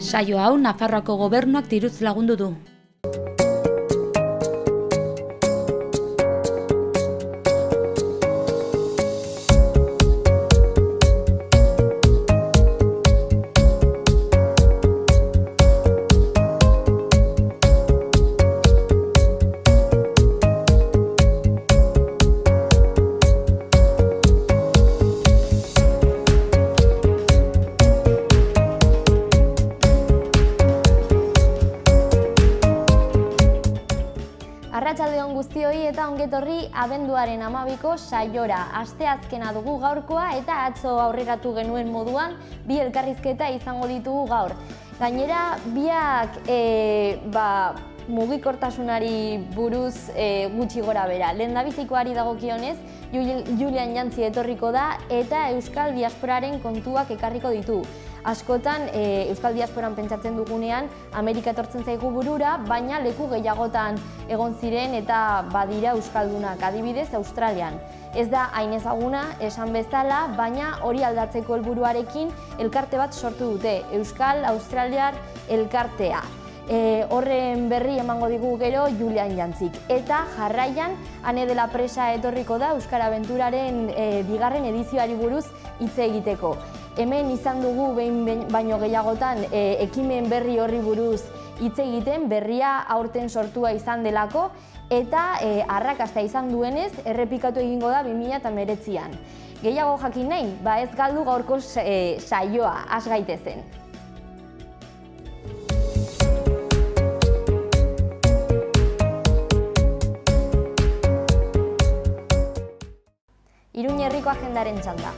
Saio hau Nafarroako gobernuak diruz lagundu du. Arratsaldeon guztioi eta ongetorri abenduaren 12ko saiora. Asteazkena dugu gaurkoa eta atzo aurreratu genuen moduan bi elkarrizketa izango ditugu gaur. Gainera biak mugikortasunari buruz gutxi gora bera. Lehendabizikoari dagokionez Julian Jantzi etorriko da eta Euskal Diasporaren kontuak ekarriko ditu. Askotan Euskal Diasporan pentsatzen dugunean Amerika etortzen zaigu burura, baina leku gehiagotan egon ziren eta badira euskaldunak, adibidez Australian. Ez da hain ezaguna esan bezala, baina hori aldatzeko helburuarekin elkarte bat sortu dute, Euskal Australiar elkartea. Horren berri emango digu gero Julian Jantzik. Eta jarraian Ane de la Presa etorriko da Euskara Abenturaren bigarren edizioari buruz hitz egiteko. Hemen izan dugu behin baino gehiagotan ekimen berri horri buruz hitz egiten, berria aurten sortua izan delako eta arrakasta izan duenez errepikatu egingo da 2019an. Gehiago jakin nahi, ez galdu gaurko saioa, has gaitezen. Iruña herriko agendaren txanda.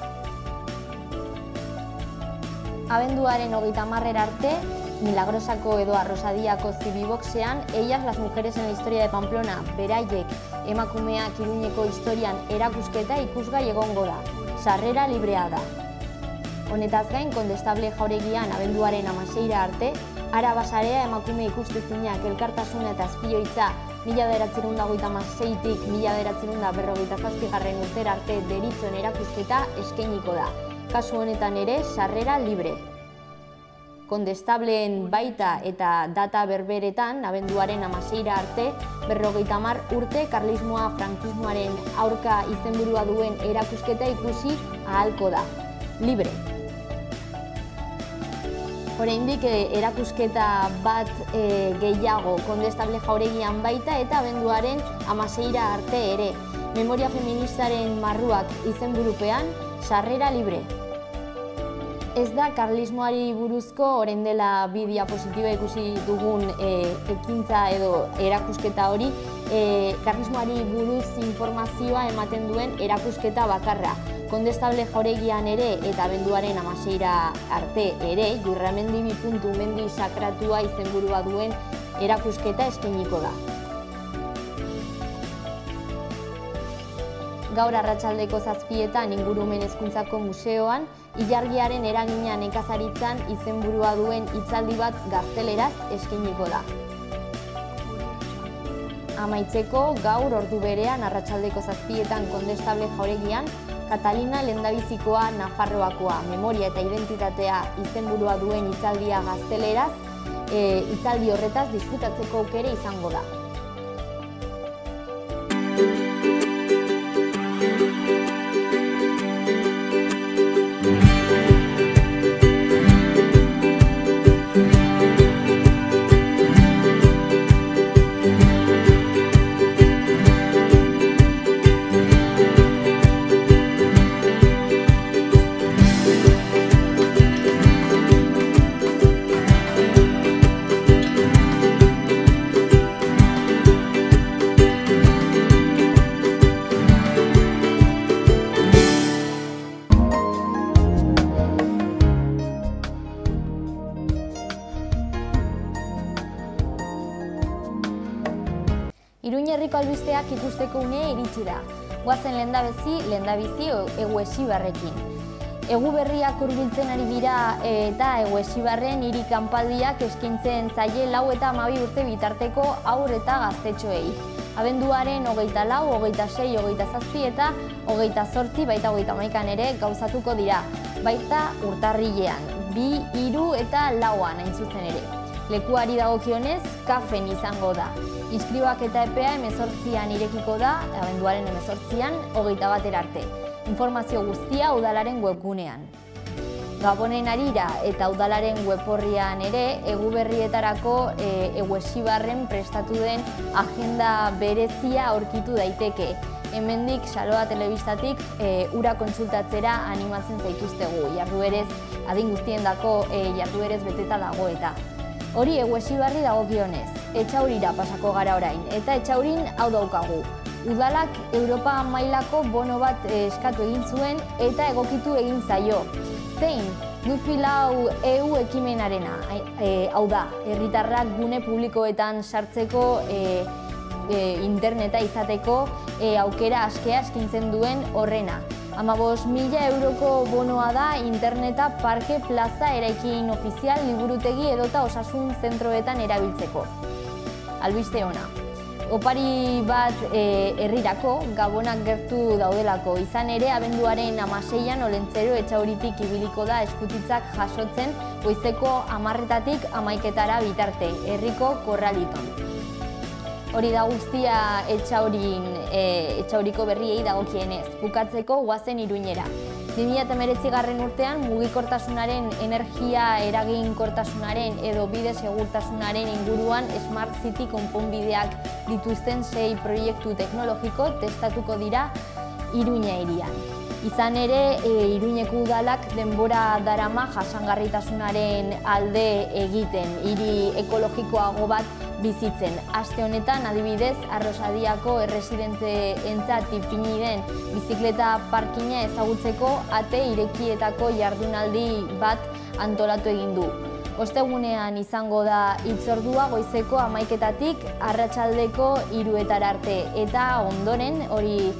Abenduaren 30 arte, Milagrosako edo Arrosadiako zibiboxean, Ellas las mujeres en la historia de Pamplona, beraiek emakumeak Iruñeko historian erakusketa ikusgai egongo da. Sarrera librea da. Honetaz gain, Kondestable jauregian abenduaren 16 arte, Araba Sarea emakume ikustezinak elkartasuna eta azpioitza 1926tik 1957 urtera arte deritzon erakusketa eskainiko da. Kasu honetan ere, sarrera libre. Kondestableen baita eta data berberetan, abenduaren 16 arte, 50 urte karlismoa frankismoaren aurka izenburua duen erakusketa ikusi ahalko da. Libre. Oraindik erakusketa bat gehiago Kondestable jauregian baita eta abenduaren 16 arte ere. Memoria feministaren marruak izenburupean, sarrera libre. Ez da karlismoari buruzko orain dela bi diapositiba ikusi dugun ekintza edo erakusketa hori, karlismoari buruz informazioa ematen duen erakusketa bakarra. Kondestable jauregian ere eta abenduaren 16 arte ere, Jurramendi Puntu Mendi sakratua izenburua duen erakusketa eskainiko da. Gaur arratsaldeko 7etan Ingurumen Hezkuntzako Museoan, ilargiaren eragina nekazaritzan izenburua duen hitzaldi bat gazteleraz eskainiko da. Amaitzeko, gaur ordu berean arratsaldeko 7etan Kondestable jauregian, Katalina lehendabizikoa Nafarroakoa, memoria eta identitatea izenburua duen hitzaldia gazteleraz, hitzaldi horretaz disfrutatzeko aukera izango da. Iruña herriko albisteak ikusteko unea iritsi da. Goazen lehendabizi Ego Esibarrekin. Egu berriak hurbiltzen ari dira eta Ego Esibarren hiri kanpaldiak eskaintzen zaie 4 eta 12 urte bitarteko haur eta gaztetxoei. Abenduaren 24, 26, 27 eta 28, baita 31 ere gauzatuko dira. Baita urtarrilean, 2, 3 eta 4an hain zuzen ere. Lekuari dagokionez, kafen izango da. Inskribak eta epea 18an irekiko da, abenduaren 18an, 21 arte. Informazio guztia udalaren webgunean. Gabonen arira eta udalaren weborrian ere, eguberrietarako Eguesibarren prestatu den agenda berezia aurkitu daiteke. Hemendik Saloa telebistatik ura kontsultatzera animatzen zaituztegu, jarduerez, adin guztiendako jarduerez beteta dago eta. Hori Eguesibarri dagokionez, Etxaurira pasako gara orain, eta Etxaurin hau daukagu. Udalak Europa mailako bono bat eskatu egin zuen eta egokitu egin zaio. Zein, Wi-Fi lau EU ekimenarena, hau da, herritarrak gune publikoetan sartzeko interneta izateko aukera askea eskintzen duen horrena. 15.000 euroko bonoa da interneta parke, plaza, eraikin ofizial, liburutegi edota osasun zentroetan erabiltzeko. Albiste ona. Opari bat herrirako, gabonak gertu daudelako. Izan ere, abenduaren 16an Olentzero Etxauritik ibiliko da eskutitzak jasotzen goizeko 10:00-tik 11:00 bitarte, herriko korraliton. Hori da guztia Etxauriko berriei dagokienez. Bukatzeko goazen Iruñera. 2019 urtean mugikortasunaren, energia eraginkortasunaren edo bide segurtasunaren inguruan Smart City konponbideak dituzten 6 proiektu teknologiko testatuko dira Iruña hirian. Izan ere, Iruñeko udalak denbora darama jasangarritasunaren alde egiten, hiri ekologikoago bat bizitzen. Aste honetan, adibidez, Arrosadiako erresidenteentzat ipini den bizikleta parkina ezagutzeko ate irekietako jardunaldi bat antolatu egin du. Ostegunean izango da hitzordua goizeko 11:00-tik arratsaldeko 3:00 arte eta ondoren hori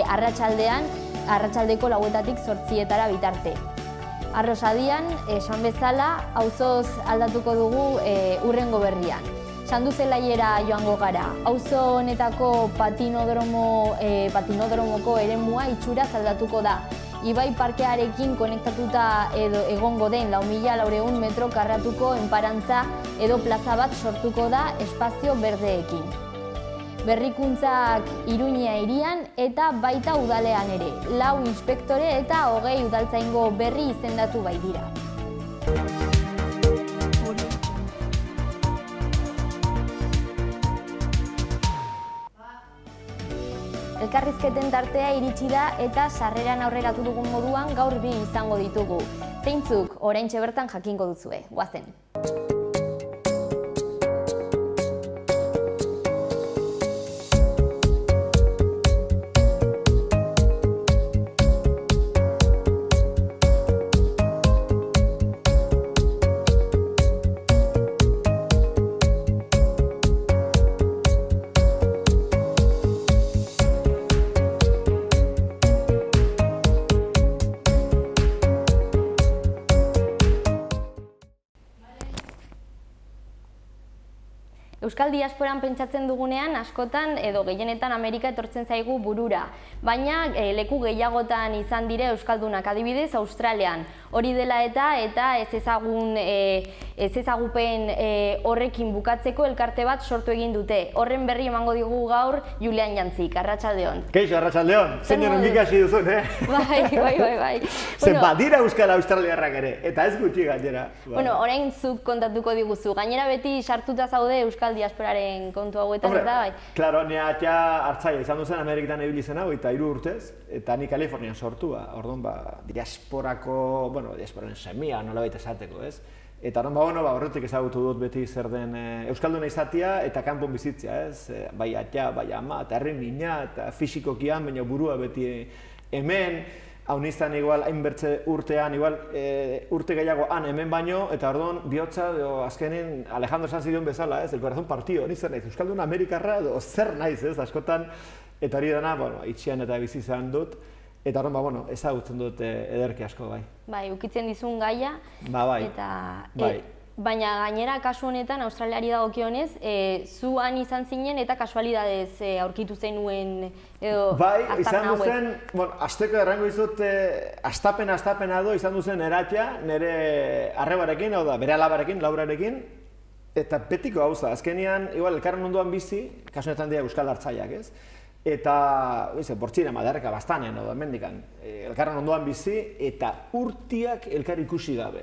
arratsaldeko 4:00-tik 8:00 bitarte. Arrosadian, esan bezala, auzoz aldatuko dugu hurrengo berrian. Sanduzelaiera joango gara. Auzo honetako patinodromoko eremua itxuraz aldatuko da. Ibai parkearekin konektatuta edo egongo den 4.400 metro karratuko enparantza edo plaza bat sortuko da espazio berdeekin. Berrikuntzak Iruña hirian eta baita udalean ere. 4 inspektore eta 20 udaltzaingo berri izendatu baitira. Elkarrizketen tartea iritsi da eta sarreran aurreratu dugun moduan gaur 2 izango ditugu. Zeintzuk oraintxe bertan jakingo duzue. Goazen. Euskal diasporan pentsatzen dugunean askotan edo gehienetan Amerika etortzen zaigu burura, baina leku gehiagotan izan dire euskaldunak, adibidez Australian. Hori dela eta ez ezagupen horrekin bukatzeko elkarte bat sortu egin dute. Horren berri emango digu gaur Julian Jantzik, arratsaldeon. Keixo, arratsaldeon. Zein ongi ikasi duzun, Bai. Zer badira euskal australiarrak ere, eta ez gutxi gainera. Bueno, orain zuk kontatuko diguzu. Gainera beti sartuta zaude euskal diasporaren kontu hauetan, eta bai? Klaro, nire atia hartzaia izan duzen Ameriketan ebili zen hau, eta 3 urtez, eta ni Kalifornian sortua. Orduan, diasporako, diasporaren semia nola baita esateko, ez? Eta horretik ezagutu dut beti zer den euskalduna izatea eta kanpon bizitzea, ez? Bai atia, bai ama, eta herri mina, eta fisikokian, baina burua beti hemen, hau niztan igual, hainbertze urtean, igual, urte gehiago han hemen baino, eta orduan, bihotza, azkenin, Alejandro esan zideon bezala, ez? El corazón partido, ni zer naiz, euskalduna Amerikarra, edo zer naiz, ez? Askotan, eta hori dena, itxian eta bizi izan dut, eta orduan, ezagutzen dut ederki asko, bai. Bai, ukitzen dizun gaia, bai. eta Baina gainera kasu honetan Australiari dagokionez, zu han izan zinen eta kasualidadez aurkitu zenuen edo bai, izan duzen, asteko errango izut, astapena do izan duzen eratia, nire arrebarekin, hau da, bere alabarekin, Laurarekin, eta betiko gauza, azkenean, igual, elkarren munduan bizi, kasu honetan dira euskal hartzaiak, ez? Eta, bortzira, madarreka bastanen, hau da, mendikan, elkarren munduan bizi, eta urtiak elkar ikusi gabe.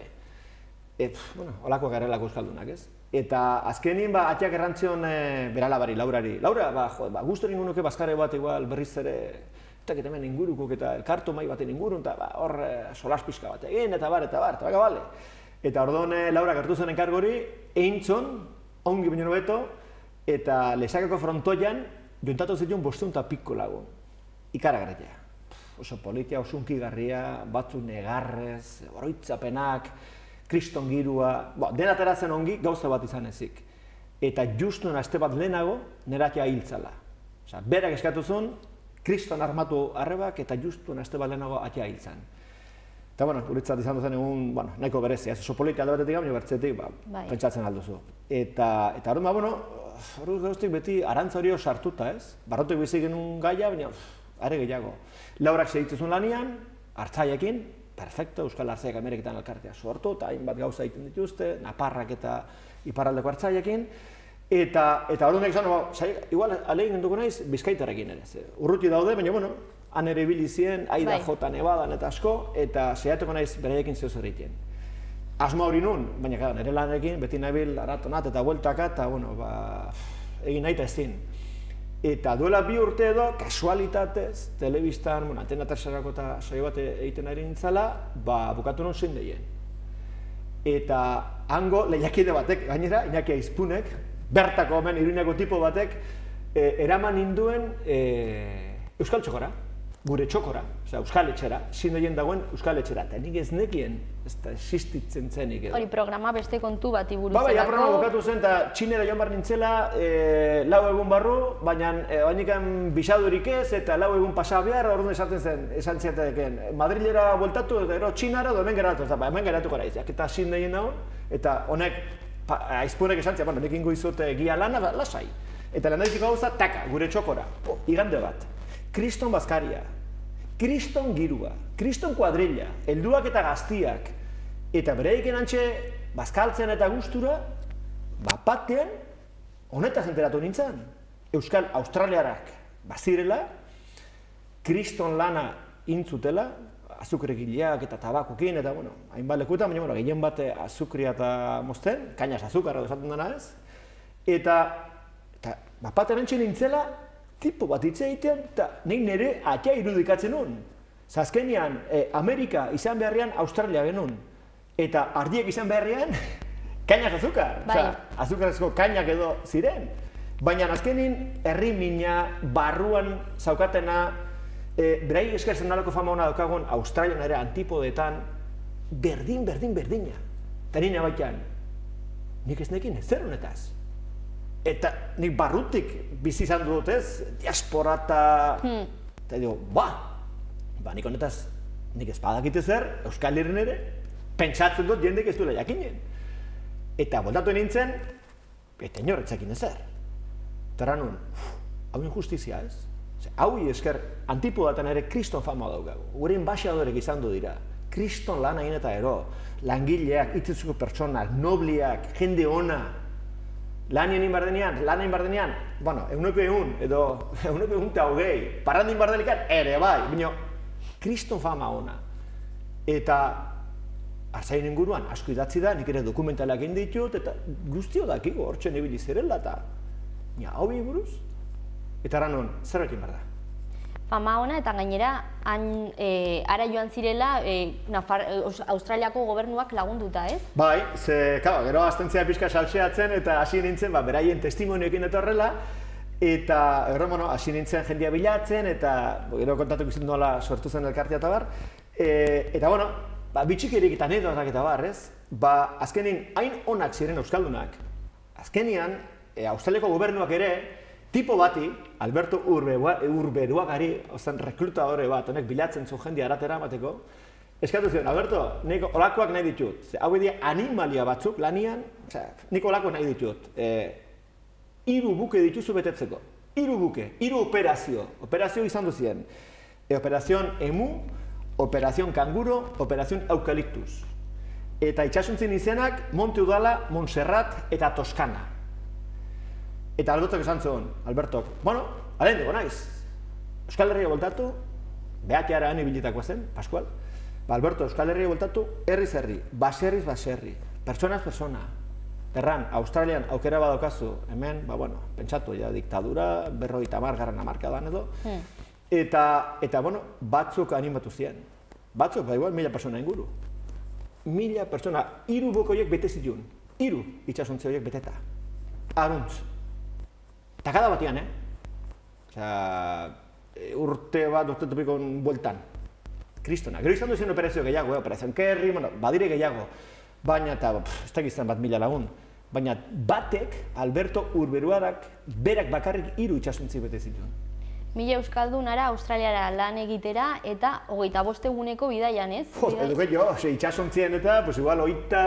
Holako garelako euskaldunak, ez? Eta azkenien, atiak errantzion beralabari, Laurari. Laura, guztu ningu nuke bazkare bat igual berriz ere, eta hemen ingurukuk eta elkartu mai baten ingurun, eta hor solaspizka bat egin, eta baka bale. Eta orduan Laura gertu zen enkargori, eintzon, ongi baino beto, eta Lezakako frontoian, jontatu zituen 500 piko lagun. Ikaragarria. Oso politia, oso unkigarria, batzu negarrez, oroitzapenak, kriston girua, dena ateratzen ongi gauza bat izan ezik. Eta justuen aste bat lehenago, neratia hiltzala. Berak eskatu zuen, kriston armatu arrebak eta justuen aste bat lehenago atia hiltzan. Eta, guretzat izan duzen egun, nahiko berezia, oso politia alde batetik, baina bertzetik, pentsatzen alduzu. Eta, orduan, hori gauztik beti arantza hori sartuta, ez? Barrotik bizik genuen gaia, baina, are gehiago. Laurak segitzezun lanian, hartzaiekin, perfecto, Euskal Hartzaiak Ameriketan elkartea sortu, eta hainbat gauza egiten dituzte, Naparrak eta iparraldeko hartzaiekin. Eta orduan egin igual alegin dugu naiz Bizkaitarekin ere. Urruti daude, baina, han ere bilizien, Idaho eta Nevadan eta asko, eta saiatuko naiz beraiekin zeu zer egiten. Asma hori nun, baina nire lanekin, beti nabil aratonat eta bueltaka, eta egin nahi eta ezin. Eta duela 2 urte edo, kasualitatez, telebistan, Antena Tercerako eta saio bat egiten ari nintzala, bukatu non zein deien. Eta hango lehiakide batek, gainera, Iñaki Aizpunek, bertako hemen Iruñako tipo batek, eraman ninduen Euskal Txokora, gure txokora, Euskal Etxera, zindoien dagoen Euskal Etxera, eta nik ez nekien, ez da existitzen zenik edo. Hori programa beste kontu bat iburuzelako. Ja programa bukatu zen, eta txinera joan behar nintzela 4 egun barru, baina bainikan bisadurik ez, eta 4 egun pasa behar, orduan esaten zen, esan ziateken, Madrilera bueltatu, eta ero txinara, edo hemen geratu, eta hemen geratu gara izak, eta zindoien dagoen, eta honek, Aizpunek esan ziat, nik ingo izut gia lana, lasai. Eta lehendaiziko gauza, taka, gure txokora, igande bat, kriston bazkaria, kriston girua, kriston kuadrilla, helduak eta gaztiak, eta bereiken antxe bazkaltzen eta gustura, batean, honetaz enteratu nintzen, Euskal Australiarak bazirela, kriston lana intzutela, azukregileak eta tabakokin, eta, hainbat lekuetan, baina, gehien bate azukria eta mozten, kainaz azukarra esaten dena ez, eta batean antxe nintzela, tipo bat hitz egiten, eta nik nire atia irudikatzen nun. Azkenean, Amerika izan beharrean Australia genuen. Eta ardiek izan beharrean, kainak azukar. Azukarazko kainak edo ziren. Baina azkenin, herri mina, barruan zaukatena, berai eskertzen nolako fama hona daukagun Australian ere antipodetan, berdina. Eta nina baitan, nik ez nekin ez zer honetaz. Eta nik barrutik bizi izan dut ez, diaspora eta digo, nik honetaz, nik ez badakite zer, Euskal Herrin ere, pentsatzen dut jendek ez duela jakinen. Eta boldatu nintzen, eta inor etzakin ezer. Eta nun, hau injustizia ez? Hau esker antipodatan ere kriston fama daukagu. Gurein baxadorek izan du dira. Kriston lan egin eta ero, langileak, itzizuko pertsonak, nobliak, jende ona, lan egin bardenean, eguneko egun, edo eguneko egun eta hogei, parrandin bardelikan, ere bai, baina kriston fama ona. Eta Artzain inguruan asko idatzi da, nik ere dokumentalak egin ditut, eta guztio dakiko, hortxe nebili zerela, eta hau buruz, eta aranon, zer ekin behar da? Fama ona, eta gainera, ara joan zirela Australiako gobernuak lagunduta, ez? Bai, gero aztentzea pixka salseatzen, eta hasi nintzen, beraien testimonioekin eta horrela, eta hasi nintzen jendia bilatzen, eta gero kontatuko izan nola sortu zen elkartea eta bar, eta bitxikerik eta anedotak eta bar, ez? Azkenin, hain onak ziren euskaldunak. Azkenian, Australiako gobernuak ere, tipo bati, Alberto Urberuagari, reklutadore bat, honek bilatzen zuen jendia aratera emateko, eskatu zion, Alberto, nik olakoak nahi ditut. Hau edia animalia batzuk lanian, nik olakoak nahi ditut. 3 buke dituzu betetzeko. 3 buke, 3 operazio. Operazio izan duzien. Operazion emu, operazion kanguro, operazion eukaliptus. Eta itxasuntzin izenak Monte Udala, Montserrat eta Toskana. Eta Albertok esan zuen, Albertok, bueno, alen dugu naiz. Euskal Herria voltatu, behateara han ibilitakoa zen, Pascual. Alberto, Euskal Herria voltatu, herriz herri, baserriz baserri, personaz persona. Erran, Australian aukera badokazu, hemen, pentsatu, diktadura, 50. hamarkadan edo. Eta, batzuk animatu ziren. Batzuk, igual, 1000 persona inguru. 1000 persona, 3 bokoiek bete zituen. 3 itxasuntze horiek beteta. Aruntz. Eta kada batian, urte bat, urte topikon bueltan. Kristona. Gero izan duzien operazio gehiago, operazioan kerri, badire gehiago. Baina, eta, ez da gizten bat 1000 lagun. Baina, batek, Alberto Urberuarak, berak bakarrik 3 itxasuntzi bete zituen. 1000 euskaldunara Australiara lan egitera eta 25 eguneko bidaian, ez? Edo gehiago, itxasuntzien eta, igual,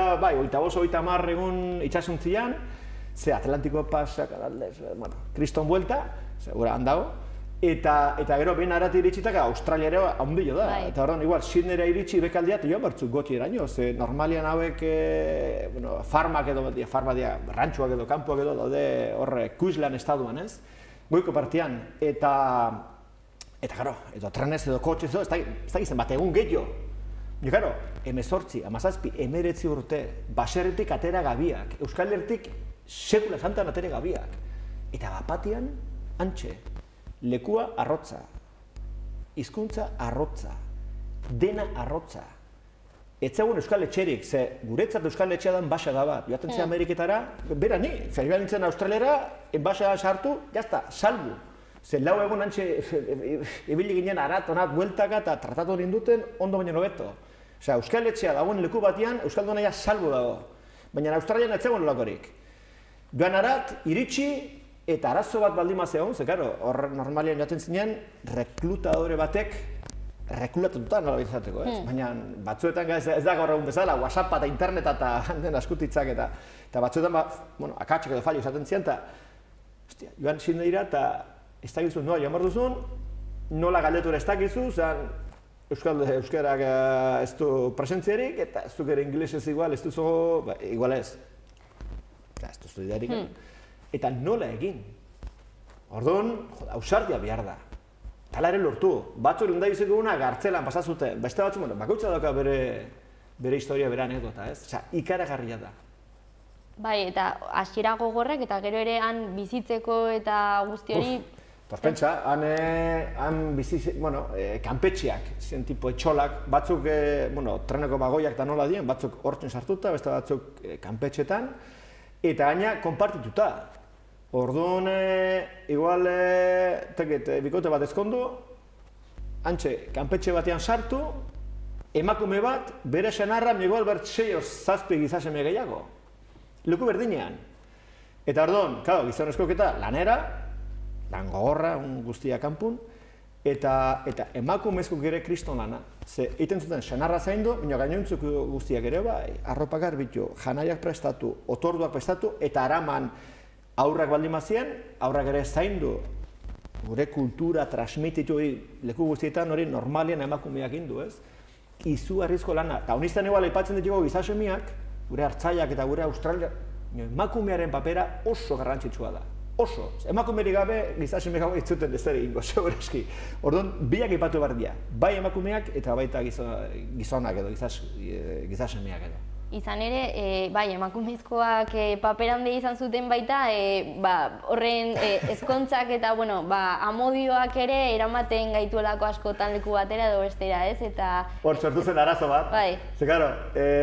25-30 egun itxasuntzian, ze Atlantiko pasak, Kriston buelta, gura handago, eta gero behin arati iritsitak Australiara handio da. Eta horren, igual, Sydneyra iritsi bekaldia, eta joan bertzuk goti eraino, ze normalian hauek, farmak edo, rantxuak edo, kanpoak edo, daude horre Queensland estaduan, ez? Goiko partian, eta gero, edo trenez edo kotxez edo, ez da gizten bat egun gehiago. Gero, 18, 17, 19 urte, baserritik atera gabiak, Euskal Herritik sekula santan atera gabiak. Eta bapatian, antxe, lekua arrotza, hizkuntza arrotza, dena arrotza. Etzagun Euskal Etxerik, ze guretzat Euskal Etxea dan basa da bat, joaten zen Ameriketara, bera ni, joan nintzen Australiara, enbasa sartu, jazta, salbu. Ze lau egun antxe, ibili ginen arat-onat bueltaka eta tratatu ninduten, ondo baino nobeto. Osea, Euskal Etxea dagoen leku batian, Euskalduna ja salbu dago. Baina Australian etzagun olakorik. Joan arat, iritsi, eta arazo bat baldin mazegon, ze karo, hor normalian joaten zinen, reklutadore batek, reklutatuta nola bizateko, ez? Baina batzuetan ez da gaur egun bezala, WhatsApp eta internet eta den askutitzak eta batzuetan, akatsak edo fallo izaten zian, eta joan Sydneyra eta ez dakizu nola joan behar duzun, nola galdetura ez dakizu, zan euskarak ez du presentziarik, eta ez duk ere inglesez igual, ez duzu, igual ez. Ez duzu idearik. Eta nola egin. Orduan, ausardia behar da. Tala ere lortu. Batzuk lenda biziko guna gartzelan pasazuten. Beste batzuk, bakoitza dauka bere historia, bere anekdota, ez? Osea, ikaragarria da. Bai, eta hasiera gogorrak eta gero ere han bizitzeko eta guzti hori... Pentsa, han bizitzeko, kanpetxeak, zen tipo etxolak, batzuk, treneko bagoiak eta nola dien, batzuk hortzen sartuta, beste batzuk kanpetxetan, eta gaina konpartituta. Orduan, igual, bikote bat ezkondu, hantxe, kanpetxe batean sartu, emakume bat, bere senarra, igual bertseioz zazpi gizaseme gehiago. Leku berdinean. Eta orduan, claro, gizonezkoak eta lanera, lan gogorra, guztia kanpun, eta emakumezkoak ere kriston lana. Ze, egiten zuten senarra zaindu, baina gainontzuk guztiak ere, arropak garbitu, janaiak prestatu, otorduak prestatu, eta araman aurrak baldin mazien, aurrak ere zaindu, gure kultura transmititu leku guztietan hori normalian emakumeak indu, ez? Izugarrizko lana. Eta honizten igual aipatzen ditugu gizasemiak, gure hartzaiak eta gure Australia, emakumearen papera oso garrantzitsua da. Oso. Emakumerik gabe, gizasemek gabe itzuten ez ere ingo, segurazki. Orduan, biak aipatu behar dira. Bai emakumeak eta baita gizonak edo, gizasemeak edo. Izan ere, bai, emakumezkoak paper handia izan zuten baita, horren ezkontzak eta, amodioak ere eramaten gaituelako askotan leku batera edo bestera, ez? Hor, sortu zen arazo bat. Bai. Ze, karo,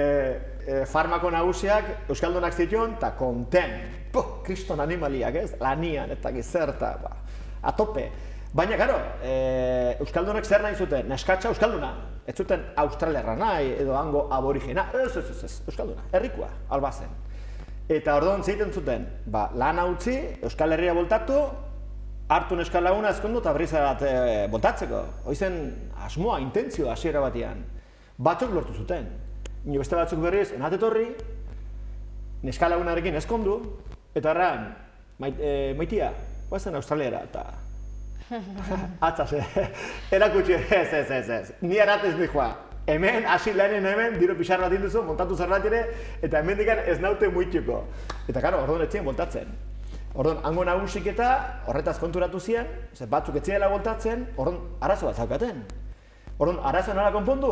farmako nagusiak euskaldunak zituen, eta konten, kriston animaliak, ez? Lanian, eta gizerta, atope. Baina, karo, euskaldunak zer nahi zuten? Neskatxa euskalduna. Ez zuten australiarra nahi, edo hango aborigena. Ez, euskalduna, herrikoa, albazen. Eta orduan zeiten zuten, lan utzi, Euskal Herria voltatu, hartu neska laguna ezkondu eta berriz bat voltatzeko. Hoizen asmoa, intentzioa hasiera batean. Batzuk lortu zuten. Beste batzuk berriz, enatetorri, neska lagunarekin ezkondu, eta erran, maitia, guazen Australiara, eta atzaz, erakutsi, ez, ni aratez dijoa. Hemen, hasi lanen hemen, diro pixar bat induzu, montatu zerbait ere, eta hemen dikan ez naute muitxuko. Eta karo, orduan etzien voltatzen. Orduan, hango nagusik eta horretaz konturatu zian, batzuk etziela voltatzen, orduan, arazo bat zaukaten. Orduan, arazo nola konpondu?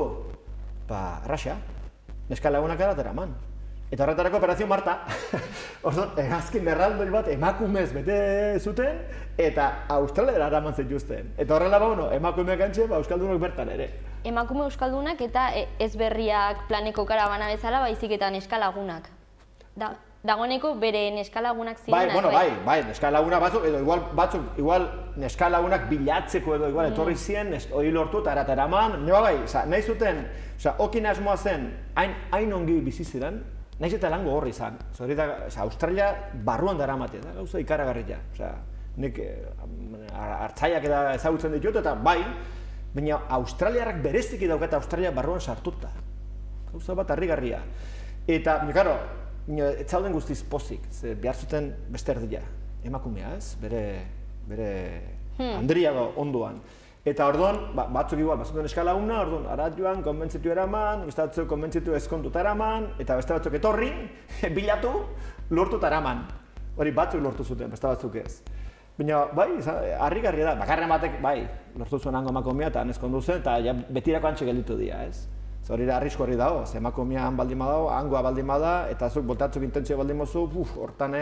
Arraxa, neska lagunak aratera eman. Eta horretarako Operazio Marta. Orduan, azken erraldoi bat emakumez bete zuten, eta Australiara eraman zituzten. Eta horrela emakumeak antxe, euskaldunok bertan ere. Emakume euskaldunak eta ez berriak planeko karabana bezala, baizik eta neska lagunak. Dagoeneko bere neska lagunak zirenak, bai, neska lagunak batzuk, edo igual neska lagunak bilatzeko edo igual etorri ziren, hori lortu eta eratera eman, nahi zuten, okin asmoa zen, hain ongi bizi ziren, nahiz eta lango horri izan. Australia barruan dara matea, gauza ikaragarria. Nik hartzaiak eta ezagutzen ditut eta bai, baina Australiarrak bereziki daukata Australia barruan sartuta. Gauza bat harrigarria. Eta, karo, ez zauden guztiz pozik, behar zuten beste erdia. Emakumea ez, bere Andria onduan. Eta orduan, batzuk igual, bazuten eskala una, orduan, arat joan, konbentzitu eraman, beste batzuk konbentzitu ezkontuta eraman, eta beste batzuk etorri, bilatu, lortuta eraman. Hori batzuk lortu zuten, beste batzuk ez. Baina, bai, harrigarria da, bakarren batek, bai, lortu zuen hango emakumea eta ezkondu zen, eta betirako antxe gelditu dira, ez. Hori da, arrisku hori dago, ze emakumea baldin badago, hangoa baldin bada, eta zuk boltatzuk intentzio baldin mozu, hortan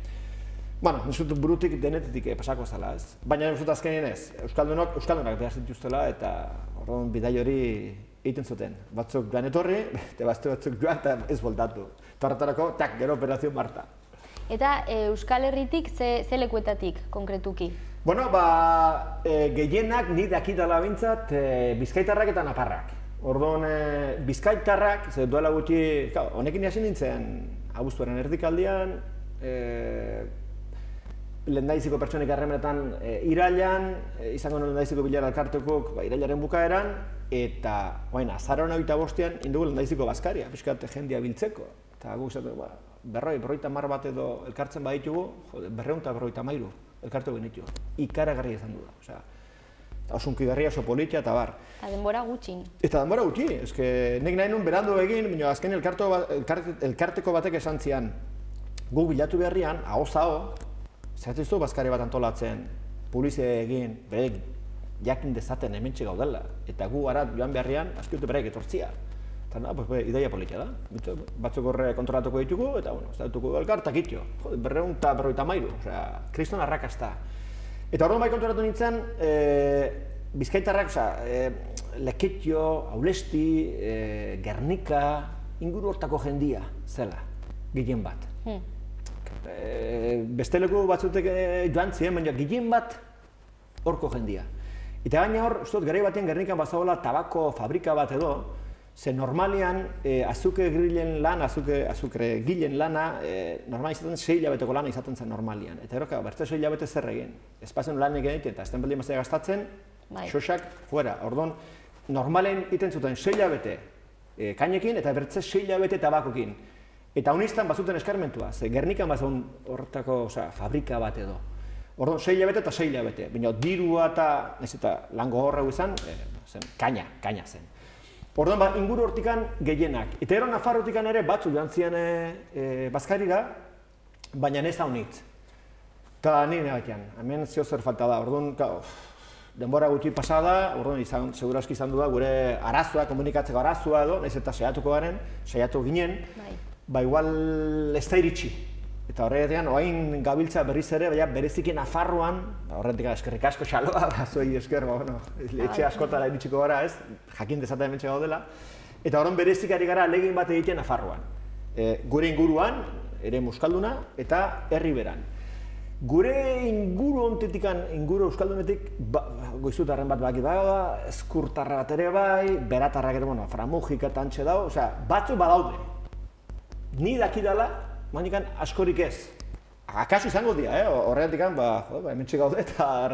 bueno, nizut burutik denetetik pasako zela, ez? Baina nizut azkenien ez, euskaldunak behar zituztela eta orduan bidai hori egiten zuten. Batzuk joan etorri, eta batzuk joan eta ez voltatu. Eta horretarako, gero Operazio Marta. Eta Euskal Herritik ze lekuetatik, konkretuki? Bueno, gehienak ni dakitala bintzat bizkaitarrak eta naparrak. Orduan, bizkaitarrak, duela gutxi, honekin hasi nintzen abuztuaren erdikaldian, lehendaiziko pertsonik harremenetan irailan, izango lehendaiziko bilara elkartekok irailaren bukaeran, eta azaroan 25ean indugu lehendaiziko bazkaria, pixkat jendia biltzeko. Eta guk zaten, berroita mar bat edo elkartzen baditugu, 253 elkarteko genitu. Ikaragarria izan du da. Osunkigarria, oso politia eta bar. Eta denbora gutxin. Eta denbora gutxi, nik nahi nun berandu egin, baina azken elkarteko batek esan zian, guk bilatu beharrian, ahoz-aho, zeratizu bazkari bat antolatzen, publizia egin, berek jakin dezaten hementxe gaudela. Eta gu arat joan beharrian, azkiute berek etortzia. Eta ideia politia da. Batzuk horre kontrolatuko ditugu, eta zautuko elkartak itio. 253, kriston arrakasta. Eta horren bai kontrolatu nintzen, bizkaitarrak, Leketio, Aulesti, Gernika, inguru hortako jendia zela, gehien bat. Beste leku batzutek joan ziren, baina gehien bat horko jendia. Eta gaina hor, garai batean Gernikan bazagoela tabako fabrika bat edo, ze normalian azukre gilen lana, normal izaten 6 hilabeteko lana izaten zen normalian. Eta eroka, bertze 6 hilabete zer egin. Espazioen lan egin eta esten baldin mazera gastatzen, xosak, fuera. Orduan, normalen iten zuten 6 hilabete kainekin eta bertze 6 hilabete tabakokin. Eta honistan bazuten eskarmentua, ze Gernikan bazaun horretako fabrika bat edo. Orduan, 6 hilabete eta 6 hilabete. Baina dirua eta lango horregu izan, kaina zen. Orduan, inguru hortikan gehienak. Eta ero Nafarrotikan ere batzu joan zian bazkarira, baina ez haunitz. Eta nire batean, hemen zio zer falta da. Orduan, denbora gutxi pasada, orduan, segurazki izan du da, gure arazoa, komunikatzeko arazoa edo, nahiz eta saiatu ginen, igual ez da iritsi. Eta horretik, oain gabiltza berriz ere, bereziki Nafarroan, horretik eskerrik asko xaloa, zuei esker, etxe askotara iritsiko gara ez, jakin dezaten hementxe gaudela. Eta horren berezik ari gara alegin bat egiten Nafarroan. Gure inguruan, ere euskalduna, eta herri beran. Gure inguru ontetikan, inguru euskaldunetik, goizutarren bat baki dago, eskurtarra bat ere bai, beratarrak ere, framujika eta antxe dago, batzu badaude. Ni dakidala, manikan askorik ez. Akaso izango dira, horregatik hementxe gaude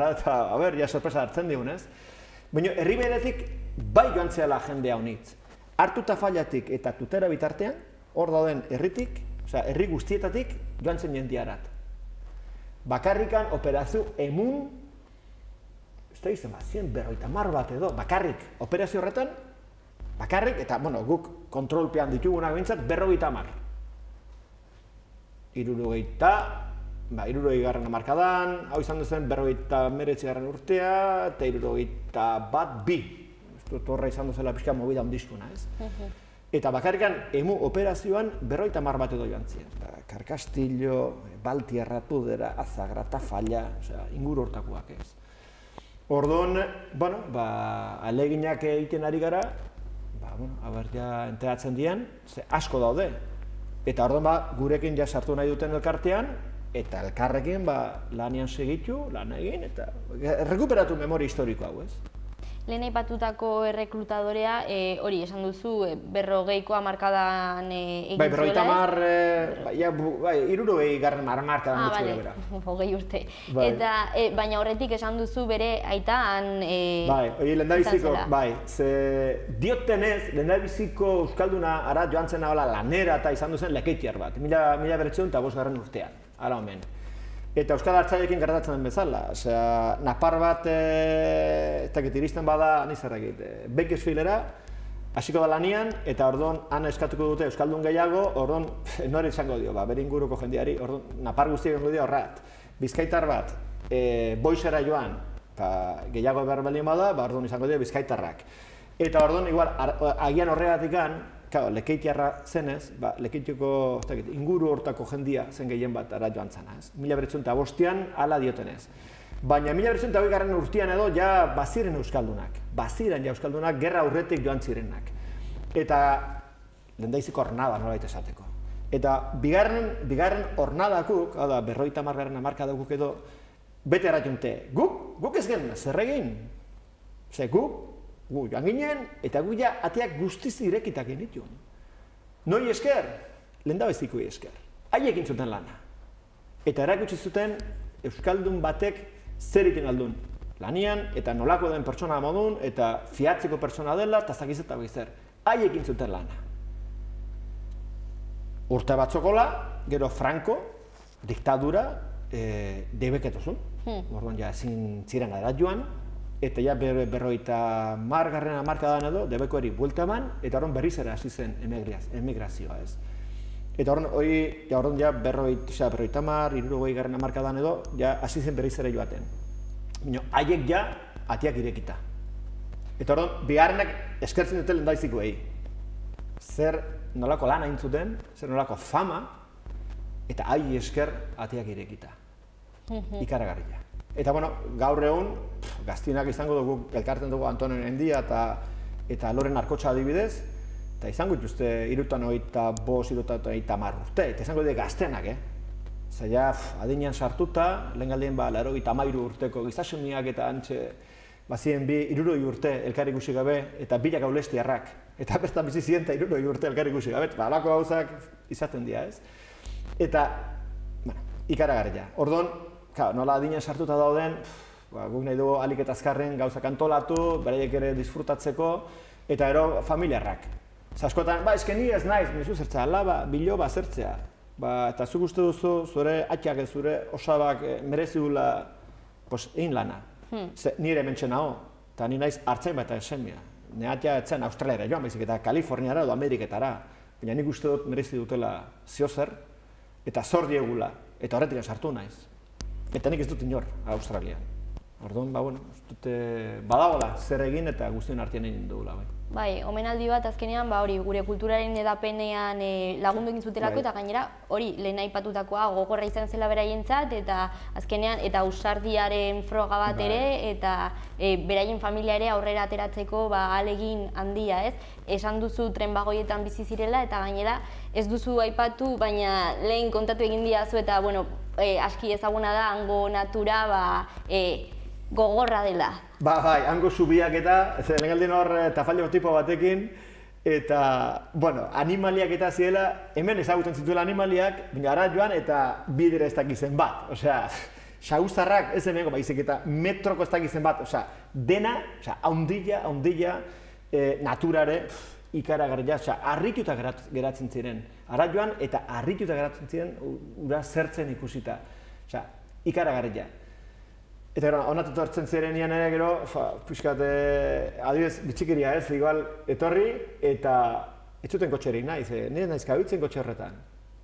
eta, sorpresa hartzen digun, ez? Baina herri beretik bai joan zehala jendea honitz. hartuta fallatik eta tutera bitartean, hor dauden herritik, herri guztietatik joan zen jendiarat. Bakarrikan operazio emun, ez da izan, 150 bat edo, bakarrik operazio horretan, bakarrik, eta, guk kontrolpean ditugunak bintzat, 50. 60 hamarkadan, hau izan duzen 59 urtea, eta 61, 2. Horra izan duzela pixka movida ondizkuna, ez? Eta bakarrikan emu operazioan 50 bat edo joan ziren. Karkastillo, Baltierra, Tudera, Azagra, Tafalla, inguru hortakoak, ez? Orduan, aleginak egiten ari gara, ja enteratzen dian, asko daude. Eta orduan, gurekin ja sartu nahi duten elkartean, eta elkarrekin lanian segitu, lan egin, eta rekuperatu memoria historiko hau, ez? Lehen aipatutako erreklutadorea, hori esan duzu, 40ko hamarkadan egin zuela, ez? 60 hamarkadan gutxi gara. 20 urte. Baina horretik esan duzu bere aita han hori lehendabiziko, ze diotenez, lehendabiziko euskalduna ara joan zen ahola lanera eta izan duzen Lekeitiar bat, 1905 urtean, ara omen. Eta Euskal Artzailekin gertatzen den bezala, napar bat, ez dakit iristen bada, nizarrakit, Bakersfieldera, hasiko da lanian, eta orduan han eskatuko dute Euskaldun gehiago, orduan nori izango dio, bere inguruko jendeari, orduan napar guztiak ingo dio horret. Bizkaitar bat, Boixera joan, gehiago behar balien bada, orduan izango dio Bizkaitarrak. Eta orduan, igual, agian horregatikan, Lekeitiarra zenez, Lekeitioko inguru hortako jendia zen gehien bat ara joan zana, ez? 1905an hala diotenez. Baina 1920 urtean edo ja baziren euskaldunak. Baziren ja euskaldunak gerra aurretik joan zirenak. Eta lehendaiziko hornada nolabait esateko. Eta bigarren hornadakuk, hau da 50. hamarkadakuk edo, bete erratunte, guk ez gen, zer egin? Ze gu joan ginen, eta gu ja ateak guztiz irekitak genituen. Noi esker, lehendabizikoi esker. Haiekin zuten lana. Eta erakutsi zuten euskaldun batek zer egiten aldun. Lanian, eta nolako den pertsona modun, eta fiatzeko pertsona dela, eta zakizeta zer. Haiekin zuten lana. Urte batzokola, gero Franco, diktadura, debeketuzun. Orduan ja ezin ziren edat joan, eta ja 50. hamarkadan edo, debekoari buelta eman, eta horren berriz ere hasi zen emigrazioa, ez. Eta horren ja 50. hamarkadan edo, ja hasi zen berriz ere joaten. Haiek ja atiak irekita. Eta horren, bigarrenak eskertzen dute lehendabizikoei. Zer nolako lan hain zuten, zer nolako fama, eta hai esker atiak irekita. Ikaragarria. Eta, gaur egun, gaztinak izango dugu, elkartzen dugu Antonen Endia eta Loren Arkotxa adibidez, eta izango dituzte 75-80 urte, eta izango dute gaztenak, Zaila, adinean sartuta, lehen galdien 83 urteko gizasumiak eta antxe, bazien 60 urte elkar ikusi gabe, eta bilak gaulestiarrak. Eta bertan bizi ziren eta 60 urte elkar ikusi gabe, eta halako gauzak izaten dira, ez? Eta, ikaragarria. Orduan, nola adinean sartuta dauden, guk nahi dugu alik eta azkarren gauzak antolatu, beraiek ere disfrutatzeko, eta ero familiarrak. Askotan, eske ni ez naiz, mizu zertzea, laba, biloba zertzea. Eta zuk uste duzu, zure atxak, zure osabak merezi dula egin lana. Nire hementxe nago, eta ni naiz hartzain bat esemia. Nire atxa etzen Australiara joan, baizik eta Kaliforniara edo Ameriketara. Baina nik uste dut merezi dutela ziozer, eta zor diegula, eta horretik sartu naiz. Eta nik ez dut inor, Australian. Orduan, ez dute badagola zer egin eta guztien artean egin dugula. Omenaldi bat azkenean, gure kulturaren edapenean lagundu egin zutelako, eta gainera, hori, lehen aipatutakoa gogorra izan zela beraientzat, eta azkenean, eta ausardiaren froga bat ere, eta beraien familia ere aurrera ateratzeko ahalegin handia, ez? Esan duzu tren bagoietan bizi zirela, eta gainera, ez duzu aipatu, baina lehen kontatu egin diazu, eta, aski ezaguna da, hango natura, gogorra dela. Hango zubiak eta, lehen galdien hor tafalio tipo batekin, eta, animaliak eta zirela, hemen ezagutzen zituela animaliak, gara joan eta bidera ez dakizen bat. Osea, xaguztarrak ez hemengo, baizik eta metroko ez dakizen bat. Osea, dena, haundila, naturare, ikaragarria, harrituta geratzen ziren. Ara joan eta harrituta geratzen ziren ura zertzen ikusita. Ikaragarria. Eta gero, onatutu hartzen zirenean ere gero, pixkat, adibidez, bitxikiria ez, igual, etorri eta ez zuten kotxerik nahi, nire naiz kabitzen kotxe horretan.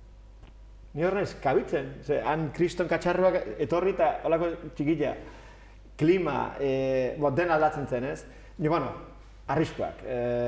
Ni hor naiz kabitzen, han kriston katxarruak etorri eta holako txikila, klima, den aldatzen zen, ez? Ni, bueno, arriskuak,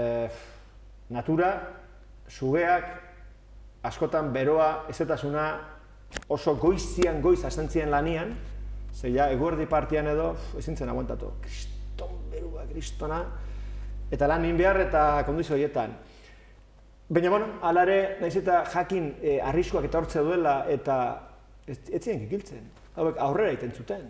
natura, sugeak, askotan beroa, ezetasuna, oso goizian goiz hasten ziren lanian, ze ja, eguerdi partian edo, ezin zen aguantatu, kriston berua, kristona, eta lan egin behar eta kondizio horietan. Baina, bueno, alare, nahiz eta jakin arriskuak eta hortze duela eta ez ziren kikiltzen, hauek aurrera egiten zuten.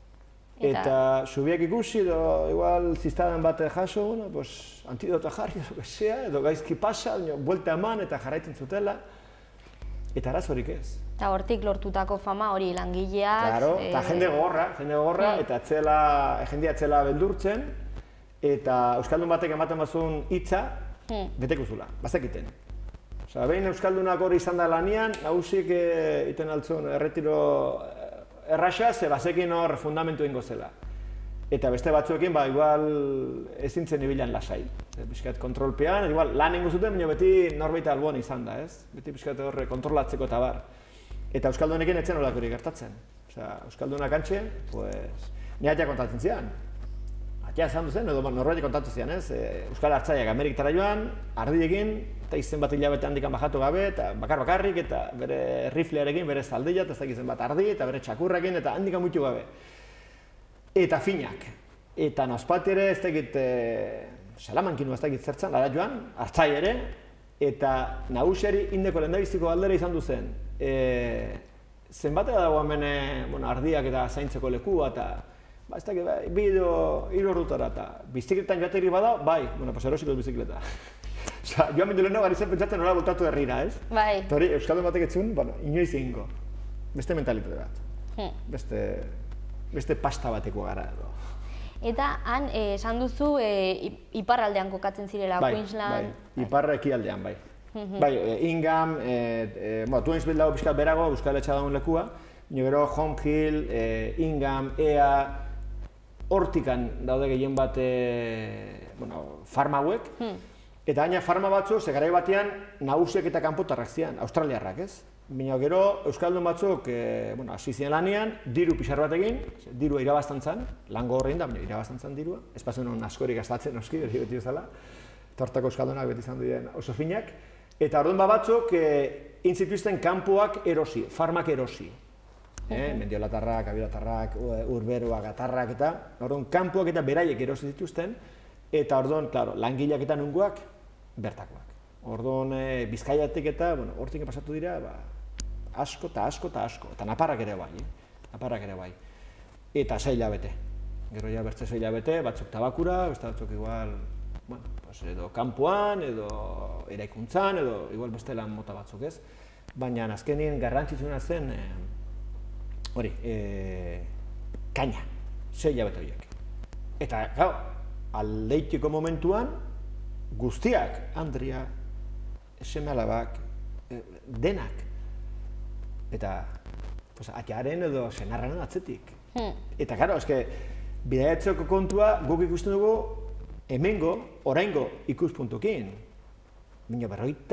Eta subiak ikusi edo, igual, ziztadan bat jaso, bueno, pues, antidota jarri edo gezea, edo gaizki pasa, buelta eman eta jarraitzen zutela, eta arazorik ez. Eta hortik lortutako fama hori langileak... Claro, eta jende gogorra, eta jendea atzela beldurtzen, eta euskaldun batek ematen bazun hitza, beteko zula, bazekiten. Behin euskaldunak hori izan da lanian, nagusik iten altzun erretiro erraxa, ze bazekin hor fundamentu ingo zela. Eta beste batzuekin, igual ezin zen ibilan lasai. Piskat kontrolpean, igual lan ingo zuten, baina beti norbait alboan izan da, ez? Beti piskat horre kontrolatzeko eta bar. Eta euskaldunekin etzen holakorik gertatzen. Euskaldunak antxe, ni atia kontatzen zian. Atia esan duzen, edo norbait kontatu zian, ez? Euskal hartzaiak Ameriketara joan, ardiekin, eta izen bat hilabete handikan bajatu gabe, eta bakarrik, eta bere riflearekin, bere zaldila, eta ez dakizen bat ardi, eta bere txakurrekin, eta handikan muitu gabe. Eta finak. Eta nazpati ere, ez dakit, salamankinu ez dakit zertzen, lara joan, hartzai ere, eta nagusiari indeko lehendabiziko galdera izan duzen. Zenbatera dago hemen ardiak eta zaintzeko lekua, eta ez dakit, bideo hiru ordutara, eta bizikletan joaterik bada, bai, erosiko bizikleta. Joan bindu leheno gari zen pentsatzen nola voltatu herrira, ez? Bai. Eta hori, euskaldun batek etzun, inoiz egingo. Beste mentalitate bat. Beste pasta bateko gara edo. Eta han, esan duzu, iparraldean kokatzen zirela, Queensland... Bai, iparra ekialdean, bai. Bai, Ingham, Twinsville dago pixkat berago, Euskaletxa dagoen lekua, gero Home Hill, Ingham, Ea, hortikan daude gehien bat farma hauek, eta gaina farma batzu, ze garai batean nagusiak eta kanpotarrak zian, australiarrak, ez? Baina gero, euskaldun batzuk, hasi ziren lanean, diru pixar bat egin, dirua irabaztan zen, lan gogorrein da, baina irabaztan zen dirua, ez pasen hon askorik gastatzen, noski, beti bezala, tortako euskaldunak beti izan duen oso finak, eta orduan batzuk, intzituzten kanpoak erosi, farmak erosi. Mendiolatarrak, abilatarrak, urberoak, atarrak eta, orduan kanpoak eta beraiek erosi dituzten, eta orduan, langileak eta nungoak, bertakoak. Orduan, Bizkaiatik eta, hortik pasatu dira, asko eta asko eta asko, eta naparrak ere bai, eta 6 hilabete. Gero ja bertze 6 hilabete, batzuk tabakura, beste batzuk igual, edo kanpoan, edo eraikuntzan, edo igual beste lan mota batzuk ez. Baina azkenien garrantzitsuna zen, hori, kaina, 6 hilabete horiek. Eta, gau, aldeitiko momentuan, guztiak, Andria, seme-alabak, denak. Eta, atiaren edo senarraren atzetik. Eta, karo, eske, bidaiatzeko kontua guk ikusten dugu hemengo, oraingo ikuspuntukin. Baina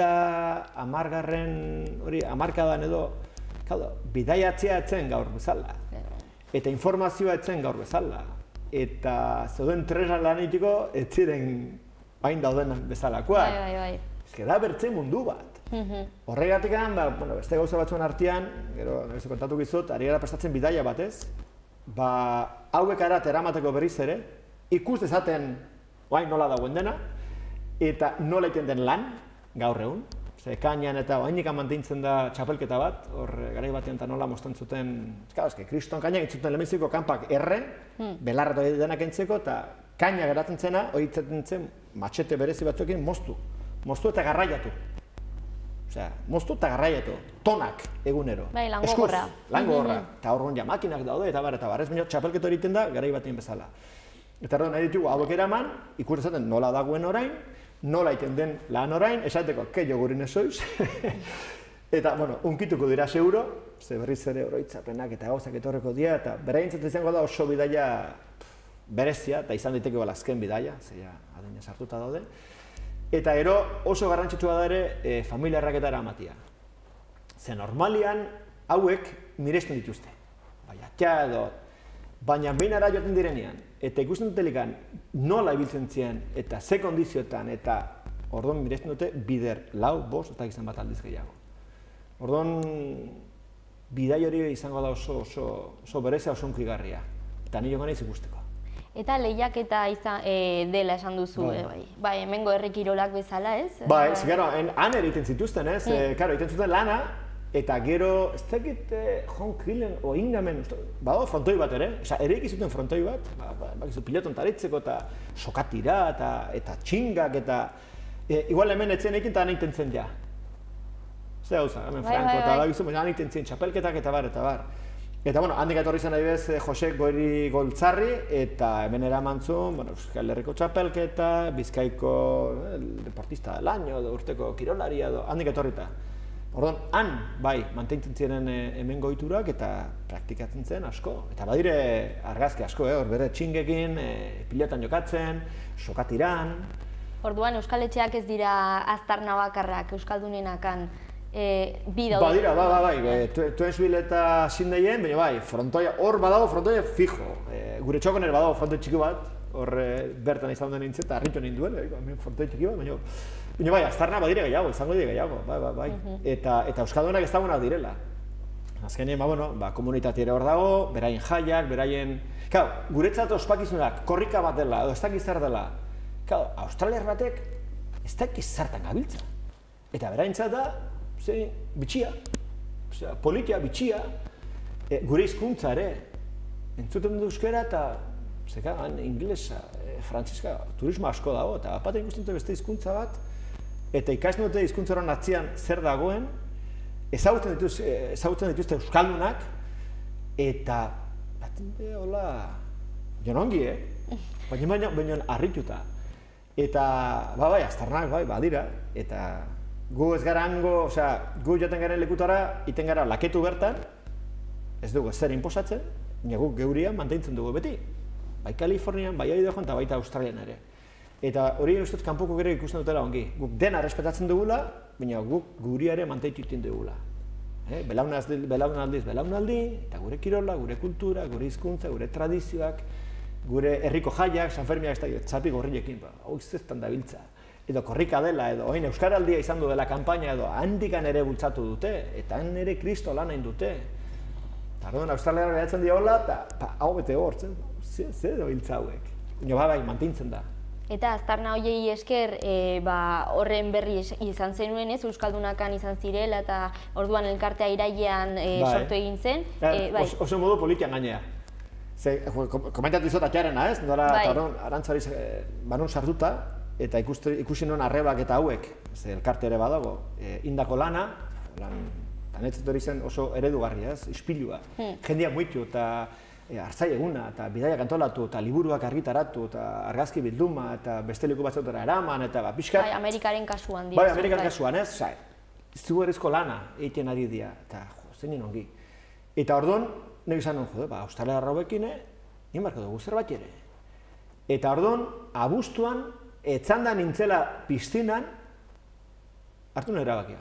50 hori, hamarkadan edo, bidaiatzea etzen gaur bezala. Eta informazioa etzen gaur bezala. Eta zeuden tresna lanitiko ez ziren bain dauden bezalakoak. Bai. Ez da bertze mundu bat. Horregatik beste gauza batzuen artean, gero kontatu gizut, ari gara prestatzen bidaia batez, hauek arat eramateko berriz ere, ikus dezaten oain nola dagoen dena, eta nola iten den lan, gaur egun. Kainan eta oainik mantentzen da txapelketa bat, hor garai batean eta nola mozten zuten, kriston kainak entzuten lehenbiziko kanpak erren, belarra eta denak entzeko, eta kaina geratzen zena, hori izaten zen, matxete berezi batzuekin moztu eta garraiatu. Moztu eta garraiatu, tonak egunero. Bai, lan gogorra. Lan gogorra, eta horren ja makinak daude, eta bar, ez baina txapelketa hori da, garai batean bezala. Eta nahi ditugu hauek eraman, ikus dezaten nola dagoen orain, nola iten den lan orain, esateko, keio gurin ezoiz. Eta, bueno, unkituko dira seguro, ze berriz ere oroitzapenak eta gauzak etorreko dira, eta beraintzat izango da oso bidaia berezia, eta izan daiteke azken bidaia, zeia adina sartuta daude. Eta ero oso garrantzitsua da ere familia erraketara amatia. Ze normalian hauek miresten dituzte. Bai, atxa edo, baina behinara joaten direnean, eta ikusten dutelikan nola ibiltzen ziren, eta ze kondizioetan, eta orduan miresten dute bider, lau, bost, eta izan bat aldiz gehiago. Orduan, bidai hori izango da oso berezia, oso unkigarria. Eta nio gana ikusteko. Eta lehiaketa dela esan duzu, bai, hemengo herri kirolak bezala, ez? Bai, gara, han ere egiten zituzten, ez? Karo, egiten zuten lana, eta gero, ez dakit John Killen o Ingamen, badago frontoi bat ere, ere ikizuten frontoi bat, bakizu piloton taritzeko eta sokatira eta txingak eta igual hemen etzen egin eta han egiten zen ja. Zer gauza, hemen Franco eta bakizu, han egiten zen txapelketak eta bar. Eta, bueno, handik etorri zen adibidez Jose Goiri Goltzarri, eta hemen eraman zuen, Euskal Herriko txapelketa, Bizkaiko deportista del año, urteko kirolaria, handik etorrita. Orduan, han, bai, mantentzen ziren hemen goiturak eta praktikatzen zen asko. Eta badire argazki asko, hor bere txingekin, pilotan jokatzen, sokatiran. Orduan, Euskal Etxeak ez dira aztarna bakarrak, Euskaldunenakan bi daude. Badira, bai, Tuensville eta Sindeien, baina bai, frontoia, hor badago frontoia fijo. Gure txokon ere badago frontoi txiki bat, hor bertan izan duen nintzen, eta harritu ninduen, frontoi txiki bat, baina bai, aztarna badire gehiago, izango dire gehiago, bai. Eta Euskaldunak ezagunak direla. Azkenean, komunitatea hor dago, beraien jaiak, beraien... Kau, guretzat ospakizunak, korrika bat dela, edo ez dakiz zer dela. Kau, australiar batek ez dakiz zertan gabiltza. Eta beraintzat da, bitxia, politia, bitxia, gure hizkuntza ere. Entzuten dut euskera eta, inglesa, frantziska, turismo asko dago, eta bapaten ikusten dute beste hizkuntza bat, eta ikasten dute hizkuntza horren atzian zer dagoen, ezagutzen dituzte euskaldunak, eta baten hola, jonongi, baina harrituta. Eta, bai, aztarnak, bai, badira, eta gu ez gara hango, gu joaten garen lekutara, iten gara laketu bertan, ez dugu ez zer inposatzen, baina guk geurian mantentzen dugu beti. Bai Kalifornian, bai Idahoan eta baita Australian ere. Eta hori ustez kanpoko gero ikusten dutela ongi. Guk dena respetatzen dugula, baina guk guria ere mantentu iten dugula. Belaunaldi, eta gure kirola, gure kultura, gure hizkuntza, gure tradizioak, gure herriko jaiak, Sanfermiak ez da, txapi gorriekin, hau zertan dabiltza. Edo korrika dela, edo oin Euskaraldia izan du dela kanpaina, edo handikan ere bultzatu dute, eta han ere Kristo lan hain dute. Eta orduan, Australiara behatzen diola, eta hau bete hor, zer dabiltza hauek. Bai, mantintzen da. Eta aztarna horiei esker horren berri izan zenuen ez, Euskaldunakan izan zirela, eta orduan elkartea irailean sortu egin zen. Oso modu politian gainea. Komentatu izot atxarena ez, nora arantzari banun sartuta, eta ikusi nuen arrebak eta hauek, elkarte ere badago, indako lana, tanetzat hori zen oso eredugarria ez, ispilua. Jendia muitu eta hartzai eguna, eta bidaiak antolatu, eta liburuak argitaratu, eta argazki bilduma, eta beste leku batzautara eraman, eta pixkat... Bai, Amerikaren kasuan dira. Bai, Amerikaren kasuan ez, izugarrizko lana egiten ari dira, eta zein ongi. Eta orduan, nik izan nuen, Australia hauekin, nien barko dugu zerbait ere. Eta orduan, abuztuan, etzanda nintzela piztinan, hartu nuen erabakia.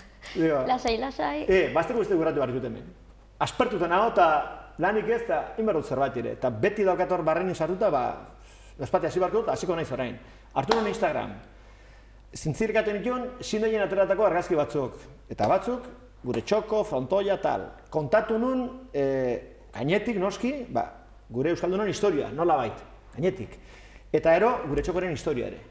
Lasai. Bazteko beste guratu behar dut hemen. Aspertuta nago eta lanik ez, eta inbarrut zerbait ere. Eta beti daukator barrenin sartuta, espati hasi barko dut, hasiko naiz orain. Hartu nuen Instagram. Zintzirikaten ikon, Sindeien ateratako argazki batzuk. Eta batzuk, gure txoko, frontoia, tal. Kontatu nuen, gainetik noski, gure Euskaldunon historia, nola bait, gainetik. Eta ero, gure txokoren historia ere.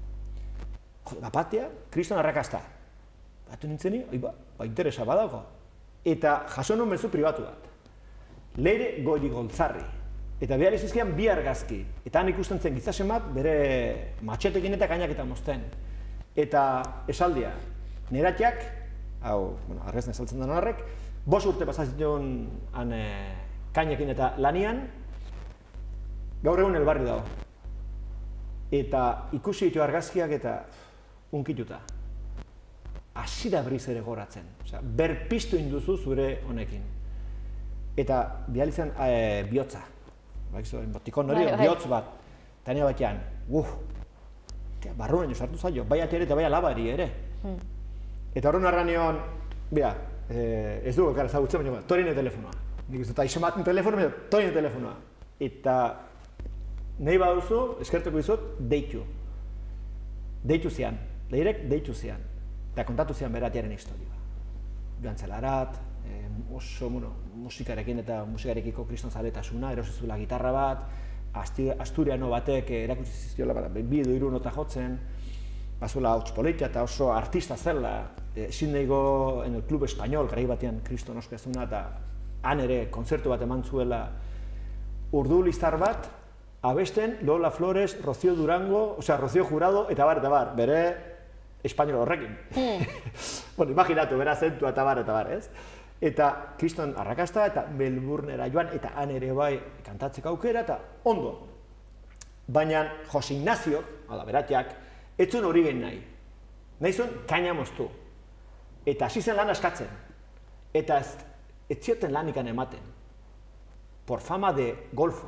Bapatia, Kriston arrakasta. Batu nintzeni, interesa badauko. Eta jaso nuen mezu pribatu bat. Leire Goiri Goltzarri. Eta behar izizkian bi argazki. Eta han ikusten zen gitzasen bat, bere matxetekin eta kainak eta mozten. Eta esaldia, neratiak, argazten esaltzen den horrek, 5 urte pasatzen han kainekin eta lanian, gaur egun elbarri dago. eta ikusi ditu argazkiak eta unkituta. Hasi da berriz ere goratzen. Osea, berpiztu induzu zure honekin. Eta bihalitzen bihotza. Botikon hori, bihotz bat. Eta nire batean, barruan jo sartu zaio, bai ati ere eta bai alabari ere. Eta horren arra nion, ez dugu elkar ezagutzen, baina torine telefonoa. Nik ez dut aixematen telefonoa, baina torine telefonoa. Eta nahi baduzu, eskertuko dizut, deitu. Deitu zian, leirek deitu zian. Eta kontatu zian beratiaren historia. Joan zelarat, oso musikarekin eta musikarekiko kristonzaletasuna, erosizuela gitarra bat, asturiano batek erakutsi zizkiola, bi edo hiru nota jotzen, bazuela hauts politia eta oso artista zela, Sydneygo en el Club Español, garai batean kriston ospezuna, eta han ere kontzertu bat eman zuela urdulistar bat, abesten Lola Flores, Rocío Durango, Rocío Jurado, eta bar, bere espainol horrekin. Bueno, imaginatu, bera zentua eta bar, ez? Eta kriston arrakasta eta Melbournera joan, eta han ere bai kantatzeko aukera, eta ondo. Baina Jose Ignacio, beratiak, ez zuen hori gehin nahi. Nahi zuen kaina moztu. Eta hasi zen lan askatzen. Eta ez zioten lanikan ematen. Por fama de golfo.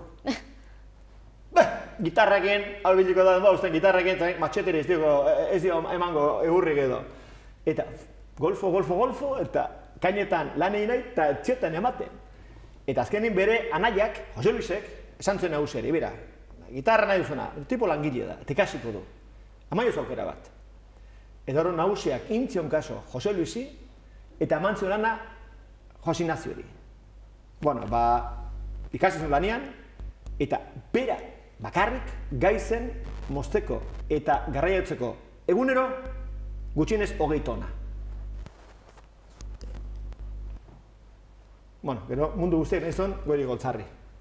Gitarrakin, hau biliko da, usten gitarrakin, matxeteri ez dio emango egurrik edo. Eta golfo, eta kainetan lan egin nahi eta etxetan ematen. Eta azkenin bere anaiak, Jose Luisek, esan zuen nagusiari, bera, gitarra nahi duzuna, tipo langile da, eta ikasiko du. Amaioz aukera bat. Eta hori nagusiak intzion kaso Jose Luisi, eta eman zion lana Jose Ignaziori. Bueno, ikasi zuen lanian, eta bera bakarrik gaizen mozteko eta garraiatzeko egunero gutxienez 20 tona. Bueno, gero mundu guztiak nahi zuen, goeri goltzarri.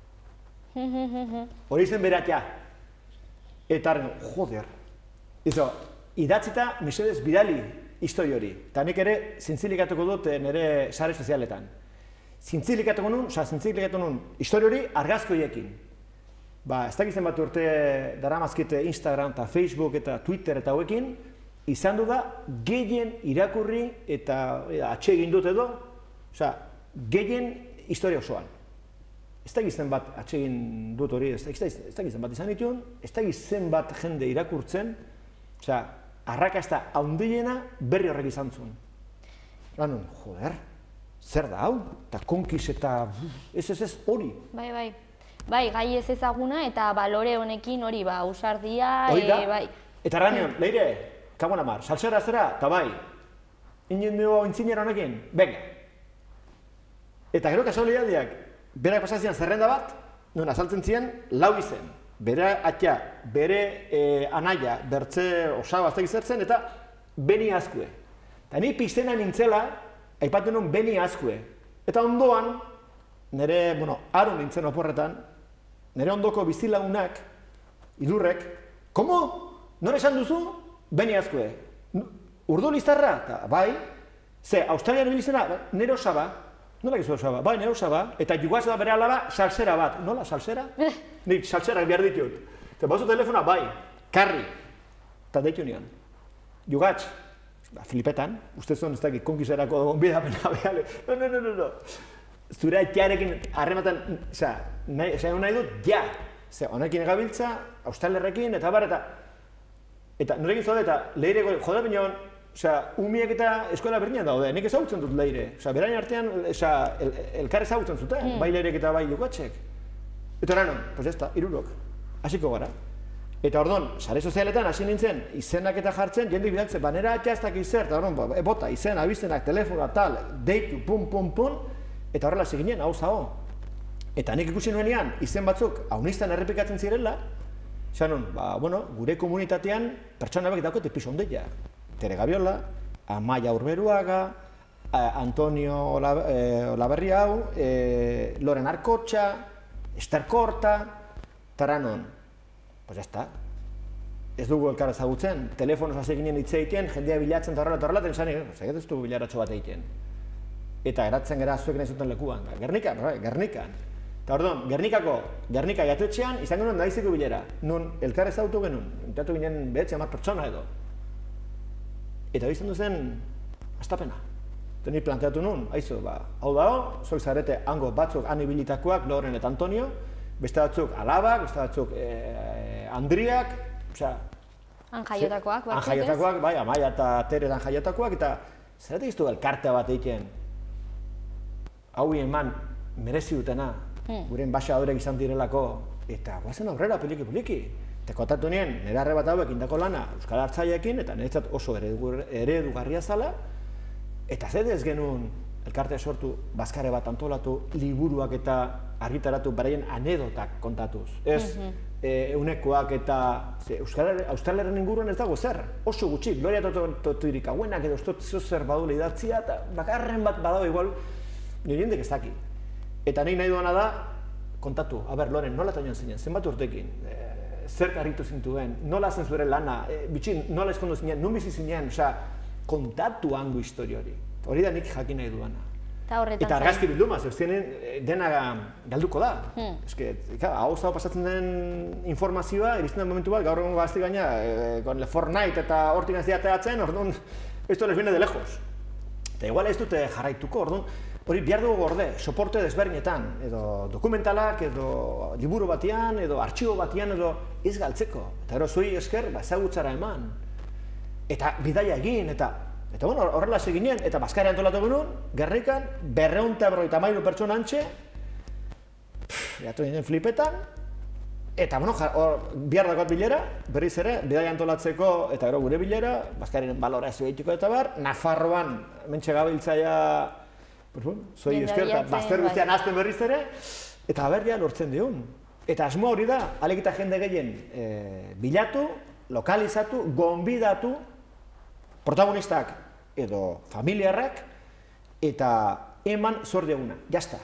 Hori zen beratia. Eta harren, joder. Izo, idatzita mesedez bidali histori hori. Eta nik ere zintzilikatuko dut nire sare sozialetan. Zintzilikatuko nun histori hori argazkoiekin. Ez dakitzen bat urte daramazkite Instagram eta Facebook eta Twitter eta hauekin, izan du da gehien irakurri eta atsegin dut edo, gehien historia osoan. Ez dakitzen bat atsegin dut hori, ez dakitzen bat izan dituen, ez dakitzen bat jende irakurtzen, arrakasta haundiena berri horrek izan zuen. Lanun, joder, zer da hau? Eta konkis eta ez hori. Bai, gai ez ezaguna eta balore honekin hori, ausardia, bai. Eta ranion, leire, kaguan amar, salsera zera, eta bai, ingendio intzinera honekin, venga. Eta gero kasualidadiak, berak pasazian zerrenda bat, non azaltzen ziren, 4 izen. Bere atia, bere anaia, bertze osaba aztek izertzen, eta Beni Azkue. Eta ni piztena nintzela, aipatu nuen Beni Azkue. Eta ondoan, nire, aro nintzen oporretan, nire ondoko bizilagunak, idurrek, komo? Nore esan duzu? Beni Azkue. Urduliztarra? Eta bai, ze, Australian bilizena, nire osaba, nola gizu osaba? Bai, nire osaba, eta jugatzen da bere alaba, salsera bat. Nola, salsera? Nik salserak behar ditut. Eta bauzu telefona, bai, karri. Eta deitu nion. Jugatz, Filipetan, uste zuen ez dakit konkizerako gonbidapena behale. No. Zure aitiarekin harrematan, nahi dut, ja. Honekin egabiltza, Australerrekin, eta bar, eta norekin zaude, eta leire joda bineon, umiek eta eskola berdinean daude, nik ezagutzen dut leire. Berain artean, elkar ezagutzen zuten, bai leirek eta bai jugatzek. Eta eranon, pues ez da, 3, hasiko gara. Eta ordon, sare sozialetan hasi nintzen, izenak eta jartzen, jendik bidaltzen, banera atxaztak izer, eta ordon, bota, izen, abizenak, telefona, tal, deitu, pum, eta horrela ziginen, hau zago. Eta nik ikusi nuenean, izen batzuk, haunistan errepikatzen zirela, zanon, gure komunitatean, pertsona bek daukete piso ondeia. Tere Gabiola, Amaia Urberuaga, Antonio Olaberriau, Loren Arkotxa, Ester Korta, Taranon. Pues ya está. Ez dugu elkar ezagutzen, telefonoz hasi ginen hitz egiten, jendea bilatzen eta horrela, eta esan ez du bilaratxo bat egiten. Eta eratzen gara zuek nahi zuten lekuan, Gernikan. Eta orduan, Gernika jatetxean izan genuen naizeko bilera. Nun elkar ezagutu genuen, entatu ginen 9-10 pertsona edo. Eta bizten duzen, astapena. Eta ni planteatu nun, haizu, hau dago, zoik zarete hango batzuk han ibilitakoak, Loren eta Antonio, beste batzuk alabak, beste batzuk Andriak, osea... Han jaiotakoak, bai, Amaia eta Tere dan jaiotakoak, eta zerate iztu elkartea bat egiten, hau eman merezi dutena, gure enbaixadorek izan direlako, eta guazen aurrera poliki. Eta kontatu nien, nire arre bat hauek indako lana Euskal Artzaileekin, eta niretzat oso eredugarria zala, eta zedez genuen elkartea sortu, bazkare bat antolatu, liburuak eta argitaratu beraien anedotak kontatuz. Ez, eunekoak eta Australiaren inguruan ez dago zer, oso gutxi, Gloria Toturik hauenak edo zer badule idatzia, eta bakarren bat badago igual, nire jendek ez daki. Eta nahi duana da, kontatu, Loren, nola eta joan zinen, zenbat urtekin, zer karritu zintuen, nola zen zure lana, bitxin, nola eskondu zinen, nun bizi zinen, kontatu hango historio hori. Hori da nik jakin nahi duana. Eta argazki bilduma, zeustienen dena galduko da. Hau zau pasatzen den informazioa, iristen den momentu bat, gaur egon gazti gaina, con le Fortnite eta hortik ez diateatzen, orduan, esto les viene de lejos. Eta igual ez dute jarraituko, orduan, hori behar dugu gorde, soporte desberdinetan, edo dokumentalak, edo liburu batian, edo artxibo batian, edo ez galtzeko. Eta ero zuei esker, ezagutzara eman. Eta bidaia egin, eta bueno, horrela seginen, eta bazkari antolatu genuen, Gernikan, 253 pertsona antxe, jatu ginen flipetan, eta, bueno, bihar dakot bilera, berriz ere, bidaia antolatzeko, eta gero gure bilera, bazkarinen balorazio egiteko eta bar, Nafarroan, mentxe gabiltzaia, zoi esker, eta bazter guztian azten berriz ere, eta berria lortzen diun. Eta asmo hori da, alegita jende gehien bilatu, lokalizatu, gonbidatu, protagonistak edo familiarrak, eta eman zor diaguna, jazta.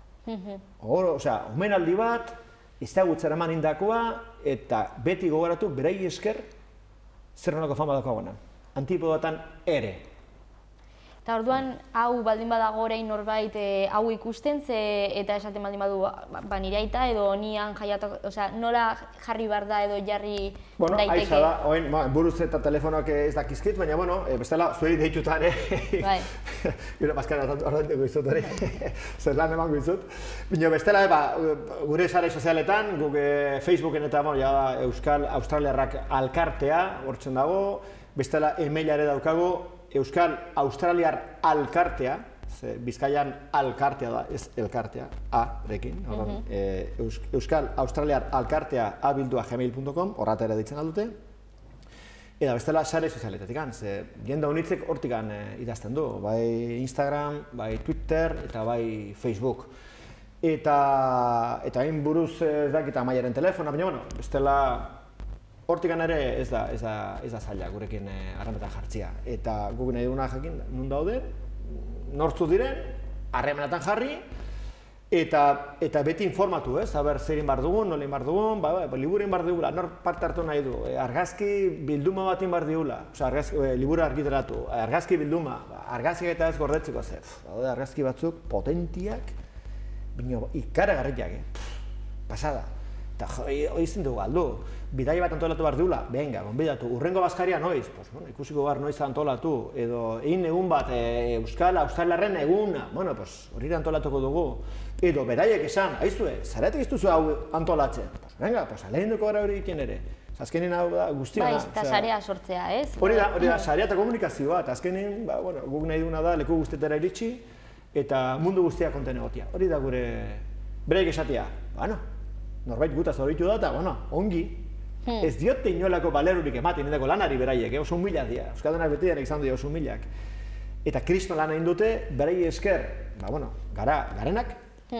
Omenaldi bat, ezagutzara eman indakoa, eta beti gogoratu, berai esker, zer nolako fama dakoa guanan. Antipodatan ere. Eta orduan, hau baldin badago orain norbait hau ikusten, eta esaten baldin badu nire aita edo nian jaiatok, nola jarri behar da edo jarri daiteke? Bueno, aiza da, oen, buruz eta telefonoak ez dakizkit, baina, bueno, bestela, zuei deitutan, gure bazkara ordaintuko izut hori, zer lan emango izut. Baina, bestela, gure sare sozialetan, guk Facebooken eta, Euskal Australiarrak alkartea, hortzen dago, bestela, emaila ere daukago, Euskal Australiar alkartea, Bizkaian alkartea da, ez elkartea, A-rekin, Euskal Australiar alkartea @gmail.com, horratera ditzen aldute, eta bestela sare sozialetatik, jende honitzek hortik idazten du, bai Instagram, bai Twitter, eta bai Facebook. Eta hain buruz ez dakit Amaiaren telefona, baina, bueno, bestela hortikan ere ez da zaila gurekin harremetan jartzia. Eta guk nahi duguna jakin, nun daude, nortzuk diren, harremenetan jarri, eta beti informatu, ez? Aber, zerin bar dugun, nolin bar dugun, liburin bar dugula, nor parte hartu nahi du, argazki bilduma batin bar digula, libura argitaratu, argazki bilduma, argazki eta ez gordetzeko zer. Daude argazki batzuk potentiak, bino, ikaragarriak, pasada. Eta hori zen dugu galdu, bidai bat antolatu behar duela, venga, gonbidatu, urrengo bazkaria noiz, ikusiko behar noiz antolatu, edo egin egun bat Euskal Australiarren eguna, hori antolatuko dugu, edo beraiek esan, haizue, zaretik ez duzu hau antolatzen, venga, lehen duko gara hori egiten ere, azkenin hau da guztiona. Bai, eta sarea sortzea, ez? Hori da, sarea eta komunikazioa, eta azkenin, guk nahi duguna da, leku guztietara iritsi, eta mundu guztia konten egotia. Hori da gure beraiek esatea, norbait gutaz horitu da, eta, ongi. Ez diote inolako balerurik ematen indako lanari beraiek, oso humilak dira. Euskaldunak beti denek izan dira oso humilak. Eta kriston lan egin dute, berai esker, garenak,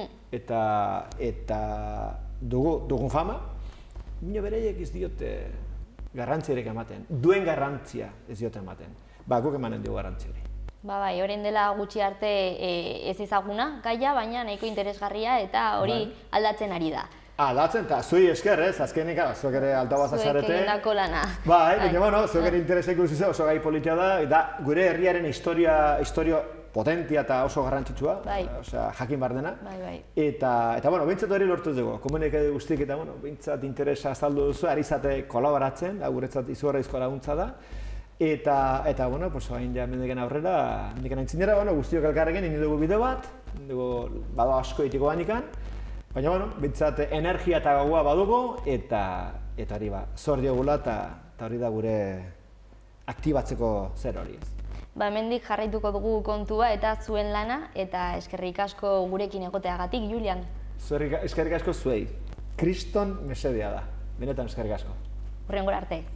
eta dugun fama, bine beraiek ez diote garrantziarek ematen. Duen garrantzia ez diote ematen. Guk emanen dugu garrantzi hori. Bai, orain dela gutxi arte ez ezaguna gaia, baina nahiko interesgarria eta hori aldatzen ari da. Aldatzen, eta zui esker, ez? Azkenik, zuek ere altabaz azarete. Zuek egindako lana. Baina, zuek ere interesa ikusi oso gai politia da, eta gure herriaren historio potentia eta oso garrantzitsua, jakin behar dena. Eta, bueno, bintzat hori lortu dugu, komunikade guztik eta, bueno, bintzat interesa azaldu duzu, ari zate kolaboratzen, guretzat izugarrizko laguntza da. Eta, bueno, hain ja mendeken aurrera, mendiken aintzinera, guztiok elkarrekin egin dugu bideo bat, bada asko egiteko banikan, baina, bueno, bintzat energia eta gaua badugu, eta hori zor diogula eta hori da gure aktibatzeko zer hori ez. Hemendik jarraituko dugu kontua eta zuen lana, eta eskerrik asko gurekin egoteagatik, Julian. Eskerrik asko zuei. Kriston mesedea da. Benetan eskerrik asko. Hurrengora arte.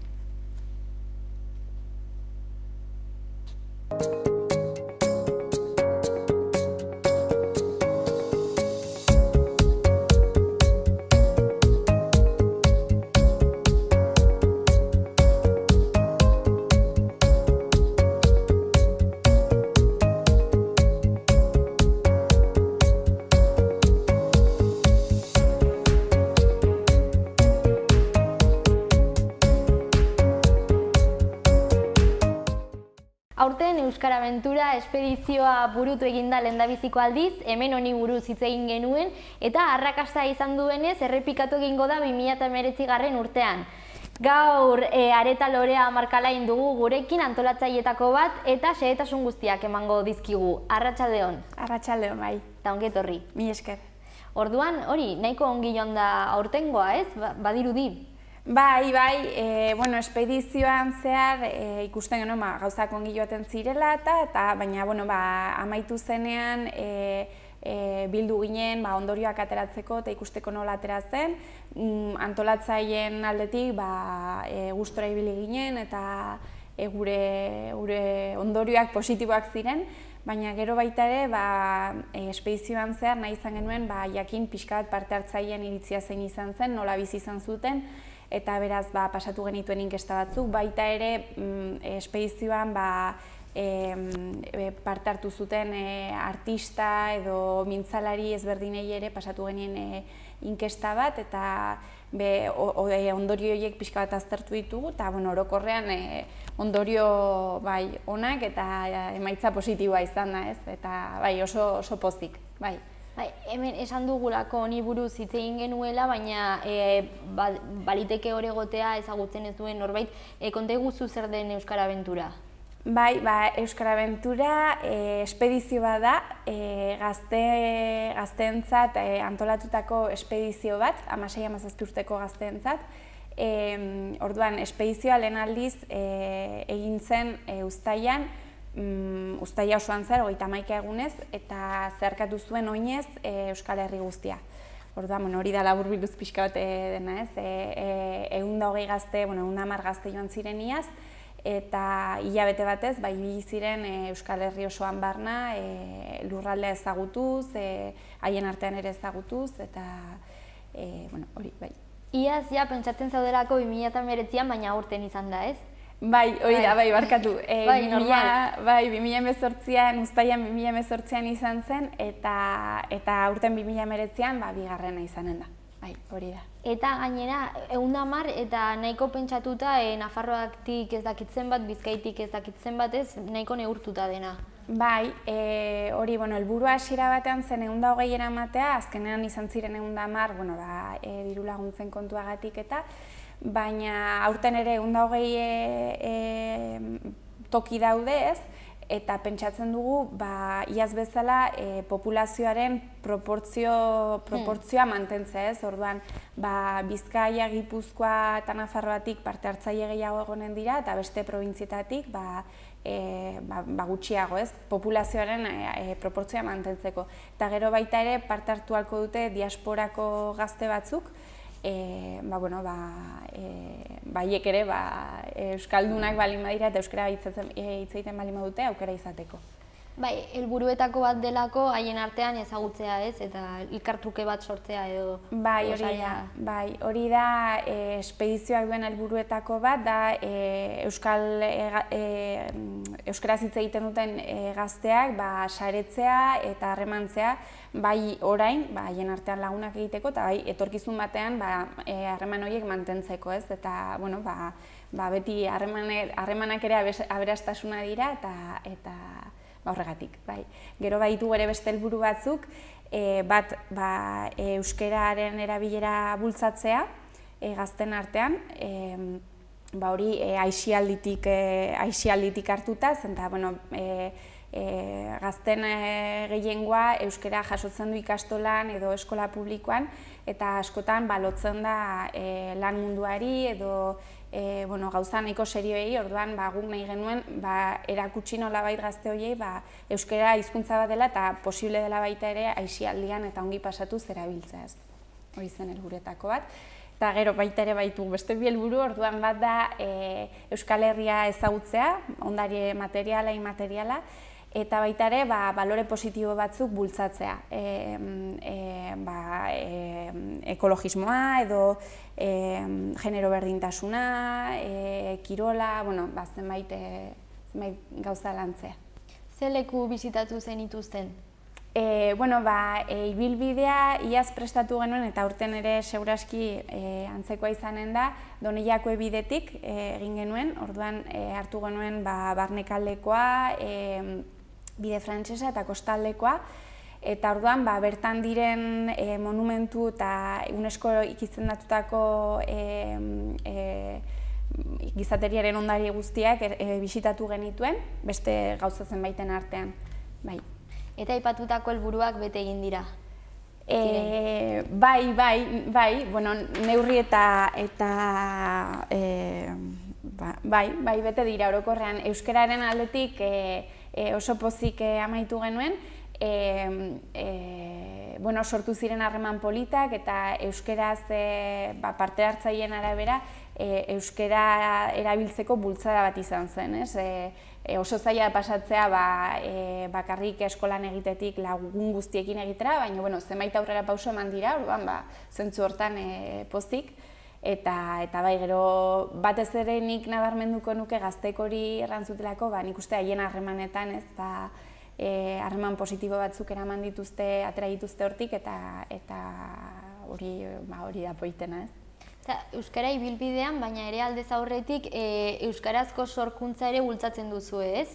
Aurten Euskara Aventura espedizioa burutu eginda lehendabiziko aldiz, hemen honi buruz hitz egin genuen, eta arrakasta izan duenez errepikatu egingo da 2019 urtean. Gaur Areta Lorea Markalain dugu gurekin antolatzailetako bat eta xehetasun guztiak emango dizkigu. Arratsaldeon. Arratsaldeon, bai. Eta ongi etorri. Mila esker. Orduan, hori, nahiko ongi joan da aurtengoa, ez? Badirudi. Bai, bueno, espedizioan zehar ikusten genuen gauzak ongi joaten zirela baina, bueno, amaitu zenean bildu ginen ondorioak ateratzeko eta ikusteko nola ateratzen, antolatzaileen aldetik gustora ibili ginen eta gure ondorioak positiboak ziren, baina gero baita ere espedizioan zehar nahi izan genuen jakin pixka bat parte hartzaileen iritzia zein izan zen, nola bizi izan zuten, eta beraz pasatu genituen inkesta batzuk, baita ere espedizioan parte hartu zuten artista edo mintzalari ezberdinei ere pasatu genien inkesta bat, eta ondorio horiek pixka bat aztertu ditugu, eta orokorrean ondorio onak eta emaitza positiboa izan da, eta oso pozik. Hemen esan dugulako honi buruz hitz egin genuela, baina baliteke hor egotea ezagutzen ez duen norbait, konta iguzu zer den Euskara Aventura? Euskara Aventura espedizio bat da, gazteentzat antolatutako espedizio bat, 16-17 urteko gazteentzat. Orduan, espedizioa lehen aldiz egin zen uztailan, uztaila osoan zer, 31 egunez, eta zeharkatu zuen oinez Euskal Herri guztia. Orduan, hori da laburbilduz pixka bat dena, 120 gazte, 110 gazte joan ziren iaz, eta hilabete batez, ibili ziren Euskal Herri osoan barna, lurraldea ezagutuz, haien artean ere ezagutuz, eta hori, bai. Iaz, pentsatzen zaudelako 2019an, baina aurten izan da, ez? Hori da, barkatu. Normal. 2018an, uztailan 2018an izan zen, eta aurten 2019an bigarrena izanen da. Hori da. Eta gainera, 110 eta nahiko pentsatuta Nafarroatik ez dakitzen bat, Bizkaitik ez dakitzen bat ez, nahiko neurtuta dena. Hori, helburua hasiera batean zen 120 eramatea, azkenean izan ziren 110, diru laguntzen kontuagatik eta, baina aurten ere 120 toki daude ez, eta pentsatzen dugu, iaz bezala populazioaren proportzioa mantentzea ez, orduan Bizkaia, Gipuzkoa eta Nafarroatik parte hartzaile gehiago egonen dira, eta beste probintzietatik gutxiago ez, populazioaren proportzioa mantentzeko. Eta gero baita ere parte hartu ahalko dute diasporako gazte batzuk, haiek ere euskaldunak balin badira eta euskara hitz egiten balin badute aukera izateko. Helburuetako bat delako haien artean ezagutzea ez, eta elkartruke bat sortzea edo... Hori da espedizioak duen helburuetako bat, da euskaraz hitz egiten duten gazteak saretzea eta harremantzea, orain, haien artean lagunak egiteko, eta etorkizun batean harreman horiek mantentzeko ez, eta beti harremanak ere aberastasuna dira, eta horregatik. Gero baditu ere beste helburu batzuk, bat euskararen erabilera bultzatzea gazten artean, hori aisialditik hartuta, zenta, gazten gehiengoa euskara jasotzen du ikastolan edo eskola publikoan, eta askotan lotzen da lan munduari edo gauza nahiko serioei, orduan guk nahi genuen erakutsi nolabait gazte horiei euskara hizkuntza bat dela eta posible dela baita ere aisialdian eta ongi pasatuz erabiltzea. Hori zen helburuetako bat. Eta gero baita ere baitu beste bi helburu, orduan bat da Euskal Herria ezagutzea, ondare materiala, imateriala, eta baita ere balore positibo batzuk bultzatzea. Ekologismoa edo genero berdintasuna, kirola, zenbait gauza lantzea. Ze leku bisitatu zenituzten? Ibilbidea iaz prestatu genuen eta aurten ere seguraski antzekoa izanen da, Doneiako bidetik egin genuen, orduan hartu genuen Barnekaldekoa, bide frantsesa eta kostaldekoa, eta orduan bertan diren monumentu eta UNESCO izendatutako gizateriaren ondare guztiak bisitatu genituen, beste gauza zenbaiten artean. Eta aipatutako helburuak bete egin dira? Neurri bete dira orokorrean. Euskararen aldetik oso pozik amaitu genuen, sortu ziren harreman politak eta euskaraz parte hartzaileen arabera euskara erabiltzeko bultzada bat izan zen. Oso zaila pasatzea bakarrik eskolan egitetik lagun guztiekin egitera, baina zenbait aurrera pauso eman dira, orduan zentzu hortan pozik. Eta gero batez ere nik nabarmenduko nuke gaztek hori errantzutelako, nik uste haien harremanetan harreman positibo batzuk eraman dituzte, atera dituzte hortik, eta hori da poitena. Euskara ibilbidean, baina ere aldez aurretik euskarazko sorkuntza ere bultzatzen duzu, ez?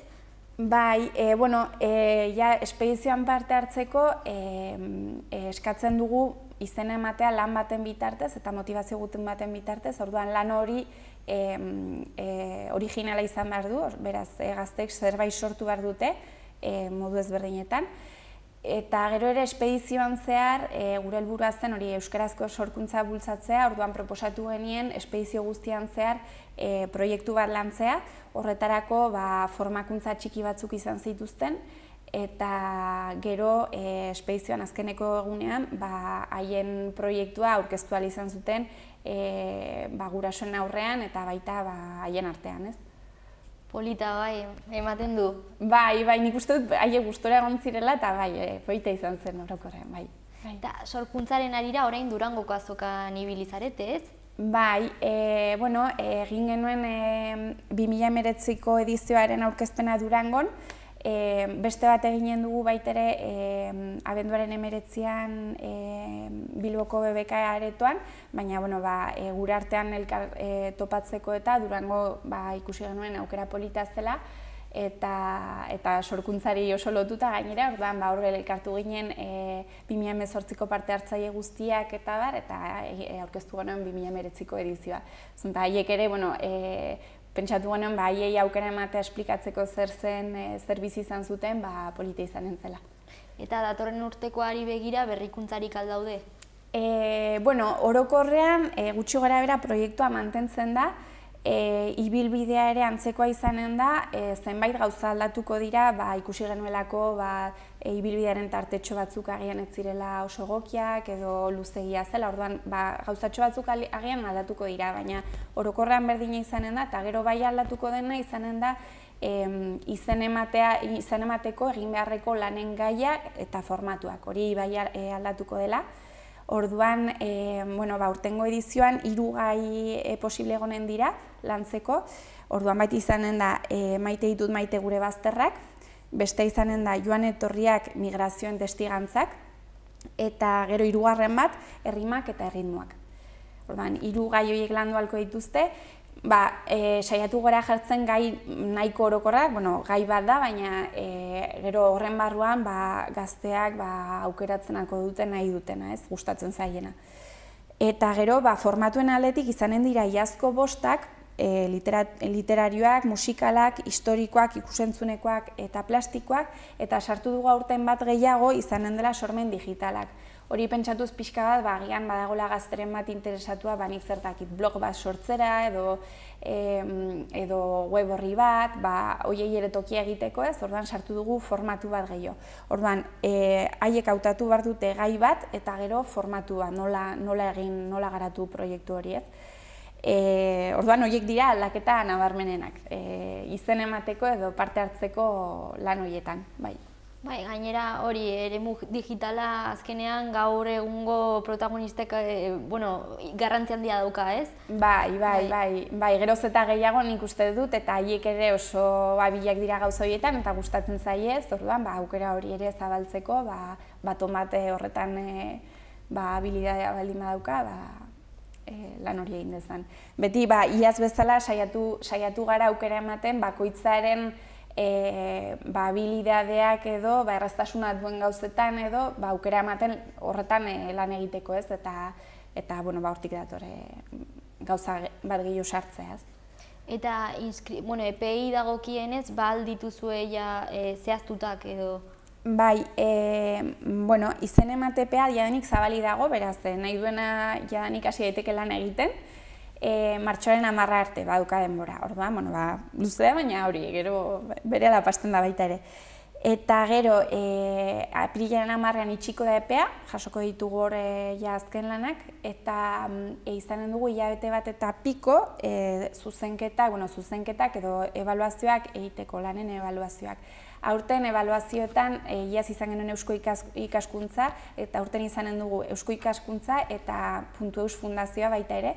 Espedizioan parte hartzeko eskatzen dugu izena ematea lan baten bitartez eta motivazio gutun baten bitartez, orduan lan hori originala izan behar du, beraz gazteek zerbait sortu behar dute modu ezberdinetan. Eta gero ere espedizioan zehar, gure helburua zen hori euskarazko sorkuntza bultzatzea, orduan proposatu genien espedizio guztian zehar proiektu bat lantzea, horretarako formakuntza txiki batzuk izan zituzten, eta gero espedizioan azkeneko egunean haien proiektua aurkeztu ahal izan zuten gurasoen aurrean eta baita haien artean, ez? Polita, ematen du. Nik uste dut haiek gustora egon zirela eta polita izan zen orokorrean, Eta sorkuntzaren arira orain Durangoko azokan ibili zarete, ez? Egin genuen 2019ko edizioaren aurkezpena Durangon, beste bat eginen dugu baitere abenduaren 19an Bilboko BBK aretoan, baina gure artean topatzeko eta Durango ikusi genuen aukera polita zela eta sorkuntzari oso lotuta gainera, orduan horre elkartu ginen 2018ko parte hartzaile guztiak eta aurkeztu genuen 2019ko edizioa. Zenta haiek ere, pentsatu genuen haiei aukera ematea esplikatzeko zer zen, zer bizi izan zuten, polita izanen zela. Eta datorren urtekoari begira berrikuntzarik aldaude? Orokorrean gutxi gorabehera proiektua mantentzen da, ibilbidea ere antzekoa izanen da, zenbait gauza aldatuko dira, ikusi genuelako ibilbidearen tartetxo batzuk agian ez zirela oso egokiak edo luzegia zela, orduan gauzatxo batzuk agian aldatuko dira, baina orokorrean berdina izanen da, eta gero bai aldatuko dena izanen da izen emateko egin beharreko lanen gaiak eta formatuak, hori bai aldatuko dela. Orduan, urtengo edizioan 3 gai posible egonen dira lantzeko. Orduan baita izanen da maite ditut maite gure bazterrak, beste izanen da joan etorriak migrazioen testigantzak, eta gero 3. bat errimak eta erritmoak. Orduan, 3 gai horiek landu ahalko dituzte, Saiatu gora jartzen gai nahiko orokorrak, gai bat da, baina gero horren barruan gazteak aukeratzenako duten nahi dutena, gustatzen zaiena. Eta gero formatuen aldetik izanen dira iazko bostak, literarioak, musikalak, historikoak, ikusentzunekoak eta plastikoak, eta sartu dugu aurten bat gehiago izanen dela sormen digitalak. Hori pentsatuz pixka bat, agian badagoela gazteren bat interesatua, nik zertakit blog bat sortzera edo web horri bat, hoiei ere tokia egiteko orduan sartu dugu formatu bat gehiago. Orduan, haiek hautatu behar dute gai bat eta gero formatua, nola garatu proiektu hori Orduan, horiek dira aldaketa nabarmenenak, izen emateko edo parte hartzeko lan horietan, bai. Bai, gainera hori eremu digitala azkenean gaur egungo protagonistek garrantzi handia dauka, ez? Bai, geroz eta gehiago nik uste dut eta haiek ere oso bilak dira gauza horietan eta gustatzen zaiez, orduan aukera hori ere zabaltzeko, tomate horretan habilidadea baldin badauka, lan hori egin dezan. Beti, iaz bezala saiatu gara aukera ematen bakoitzaren habilidadeak edo erraztasuna duen gauzetan edo aukera ematen horretan lan egiteko eta hortik datore gauza bat gehiago sartzea. Eta EPEI dagokienez dituzue zehaztutak edo? Bai, izen ematepea jadanik zabali dago, beraz, nahi duena jadanik hasi daiteke lan egiten, martxoaren 10 arte baduka denbora. Orduan, luze da, baina hori, gero berehala pasten da baita ere. Eta gero, apirilaren 10ean itxiko da epea, jasoko ditugu hor azken lanak, eta izanen dugu hilabete bat eta piko zuzenketak edo ebaluazioak egiteko, lanen ebaluazioak. Aurten ebaluazioetan iaz izan genuen Eusko Ikaskuntza, eta aurten izanen dugu Eusko Ikaskuntza eta .eus fundazioa baita ere,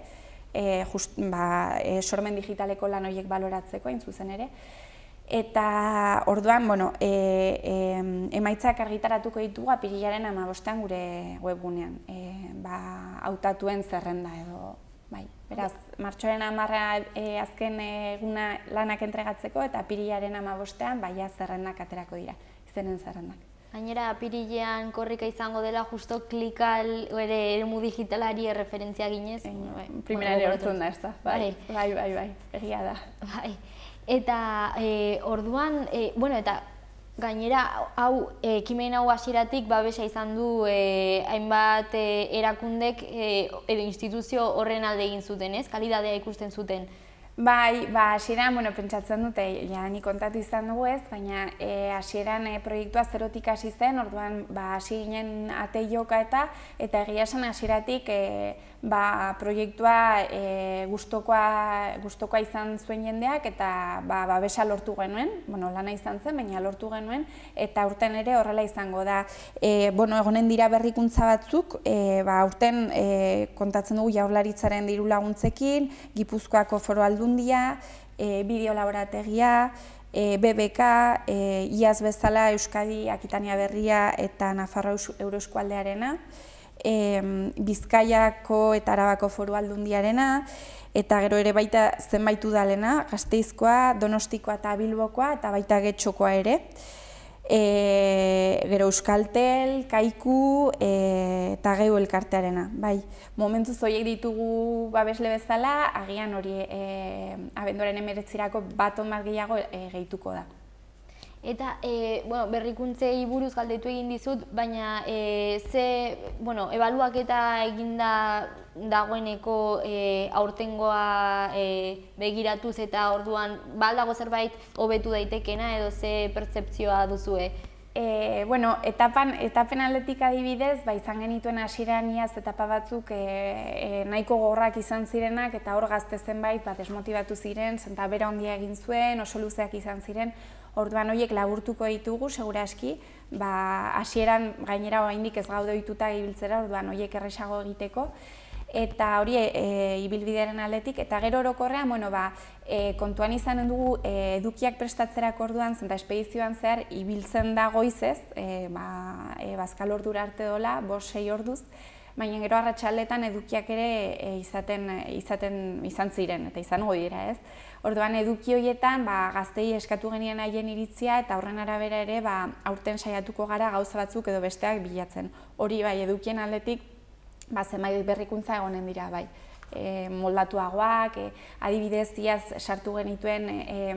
sormen digitaleko lan horiek baloratzeko, hain zuzen ere. Eta orduan, emaitzak argitaratuko ditugu apirilaren 15ean gure webgunean, hautatuen zerrenda edo. Beraz, martxoaren 10 azken eguna lanak entregatzeko eta apirilaren 15ean zerrendak aterako dira, izenen zerrendak. Gainera, apirilean korrika izango dela justo klikal eremu digitalari referentzia ginez. Primera ere hortzun da, ez da. Bai, egia da. Eta orduan, eta gainera, ekimen hau hasieratik babesa izan du hainbat erakundek edo instituzio horren alde egin zuten, ez? Kalidadea ikusten zuten. Bai, hasieran, pentsatzen dute, nik kontatu izan dugu ez, baina hasieran proiektua zerotik hasi zen, orduan hasi ginen ate joka eta egia esan hasieratik proiektua gustokoa izan zuen jendeak eta babesa lortu genuen, lana izan zen, baina lortu genuen, eta aurten ere horrela izango da. Egonen dira berrikuntza batzuk, aurten kontatzen dugu Jaurlaritzaren diru laguntzekin, Gipuzkoako Foru Aldundia, bideolaborategia, BBK, iaz bezala Euskadi Akitania Berria eta Nafarroa Euroeskualdearena, Bizkaiako eta Arabako Foru Aldundiarena, eta gero ere baita zenbait udalena, Gasteizkoa, Donostikoa eta Bilbokoa, eta baita Getxokoa ere. Gero Euskaltel, Kaiku eta Geu elkartearena. Momentuz horiek ditugu babesle bezala, agian hori abenduaren 19erako bat gehiago gehituko da. Eta berrikuntzei buruz galdetu egin dizut, baina ebaluaketa eginda dagoeneko aurtengoa begiratuz eta orduan dago zerbait hobetu daitekena edo ze pertzepzioa duzue? Etapen aldetik adibidez, izan genituen hasieran iaz etapa batzuk nahiko gogorrak izan zirenak eta hor gazte zenbait desmotibatu ziren, zenta bera ondia egin zuen, oso luzeak izan ziren, orduan horiek laburtuko ditugu, seguraski, hasieran gainera oraindik ez gaude ohituta ibiltzera, orduan horiek erresago egiteko, eta hori ibilbidearen aldetik, eta gero orokorrean, kontuan izanen dugu edukiak prestatzerako orduan, zenta espedizioan zehar ibiltzen da goizez, bazkal ordura arte dola, 5-6 orduz, baina gero arratsaldetan edukiak ere izan ziren, eta izango dira, ez? Orduan eduki horietan gaztei eskatu genien haien iritzia eta horren arabera ere aurten saiatuko gara gauza batzuk edo besteak bilatzen. Hori bai, edukien aldetik zenbait berrikuntza egonen dira bai. Moldatuagoak, adibidez iaz sartu genituen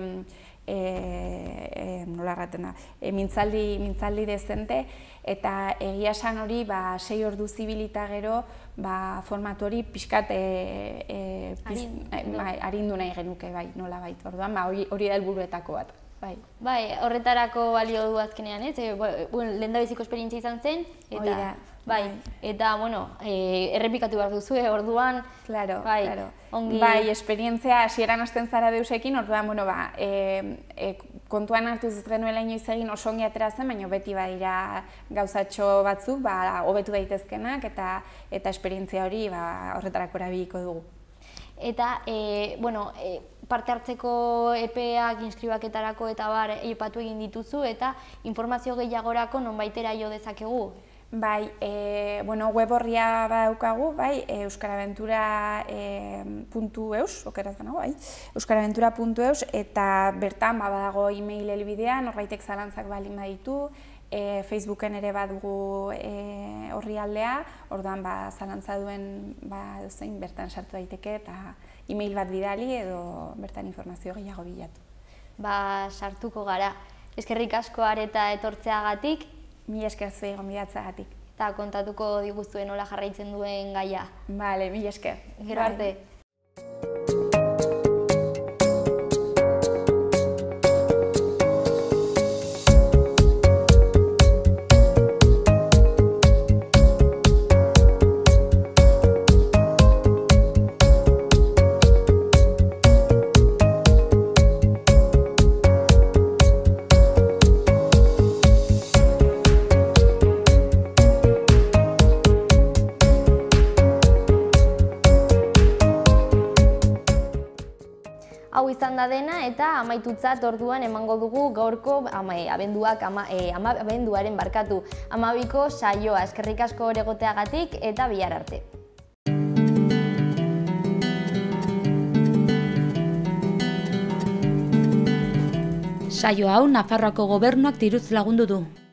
nola erraten da, mintzaldi dezente, eta egia esan hori 6 ordu zibilita gero formatu hori pixkat arindu nahi genuke, bai, nola bait. Orduan, hori da helburuetako bat. Bai, horretarako balio du azkenean, ez? Lehendabiziko esperientzia izan zen, eta eta, errepikatu behar duzu, orduan, Claro. ongi... Bai, esperientzia hasieran hasten zara deusekin, orduan, kontuan hartu ez genuela inoiz egin oso ongi atera zen, baina beti badira gauzatxo batzuk, hobetu daitezkenak, eta esperientzia hori horretarako erabiliko dugu. Eta, parte hartzeko epeak, inskribaketarako eta aipatu egin dituzu, eta informazio gehiagorako nonbaitera jo dezakegu? Bai, web horria badaukagu, bai, euskaraventura.eus, okeraz banago, bai, euskaraventura.eus, eta bertan badago e-mail helbidea, norbaitek zalantzak baldin baditu, Facebooken ere badugu orrialdea, orduan zalantza duen dozein bertan sartu daiteke eta e-mail bat bidali edo bertan informazio gehiago bilatu. Sartuko gara. Eskerrik asko Areta etortzeagatik. Mila esker zuei gonbidatzeagatik. Eta kontatuko diguzuen nola jarraitzen duen gaia. Bale, mila esker. Gero arte. Hau izan da dena eta amaitutzat orduan emango dugu gaurko abenduaren 12ko saioa. Eskerrik asko hor egoteagatik eta bihar arte. Saio hau Nafarroako Gobernuak diruz lagundu du.